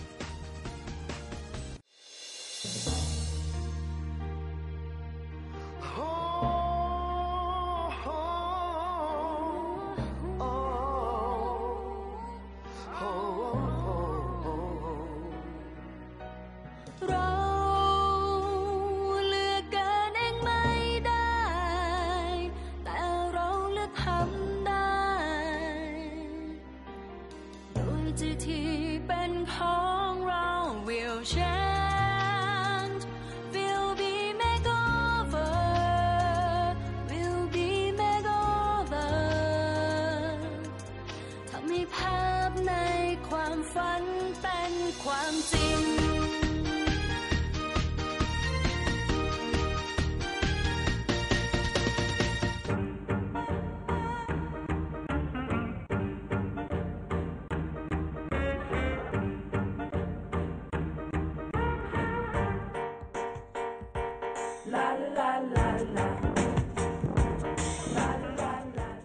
ที่เป็นของเรา will change will be makeover will be makeover ทำให้ภาพในความฝันเป็นความจริง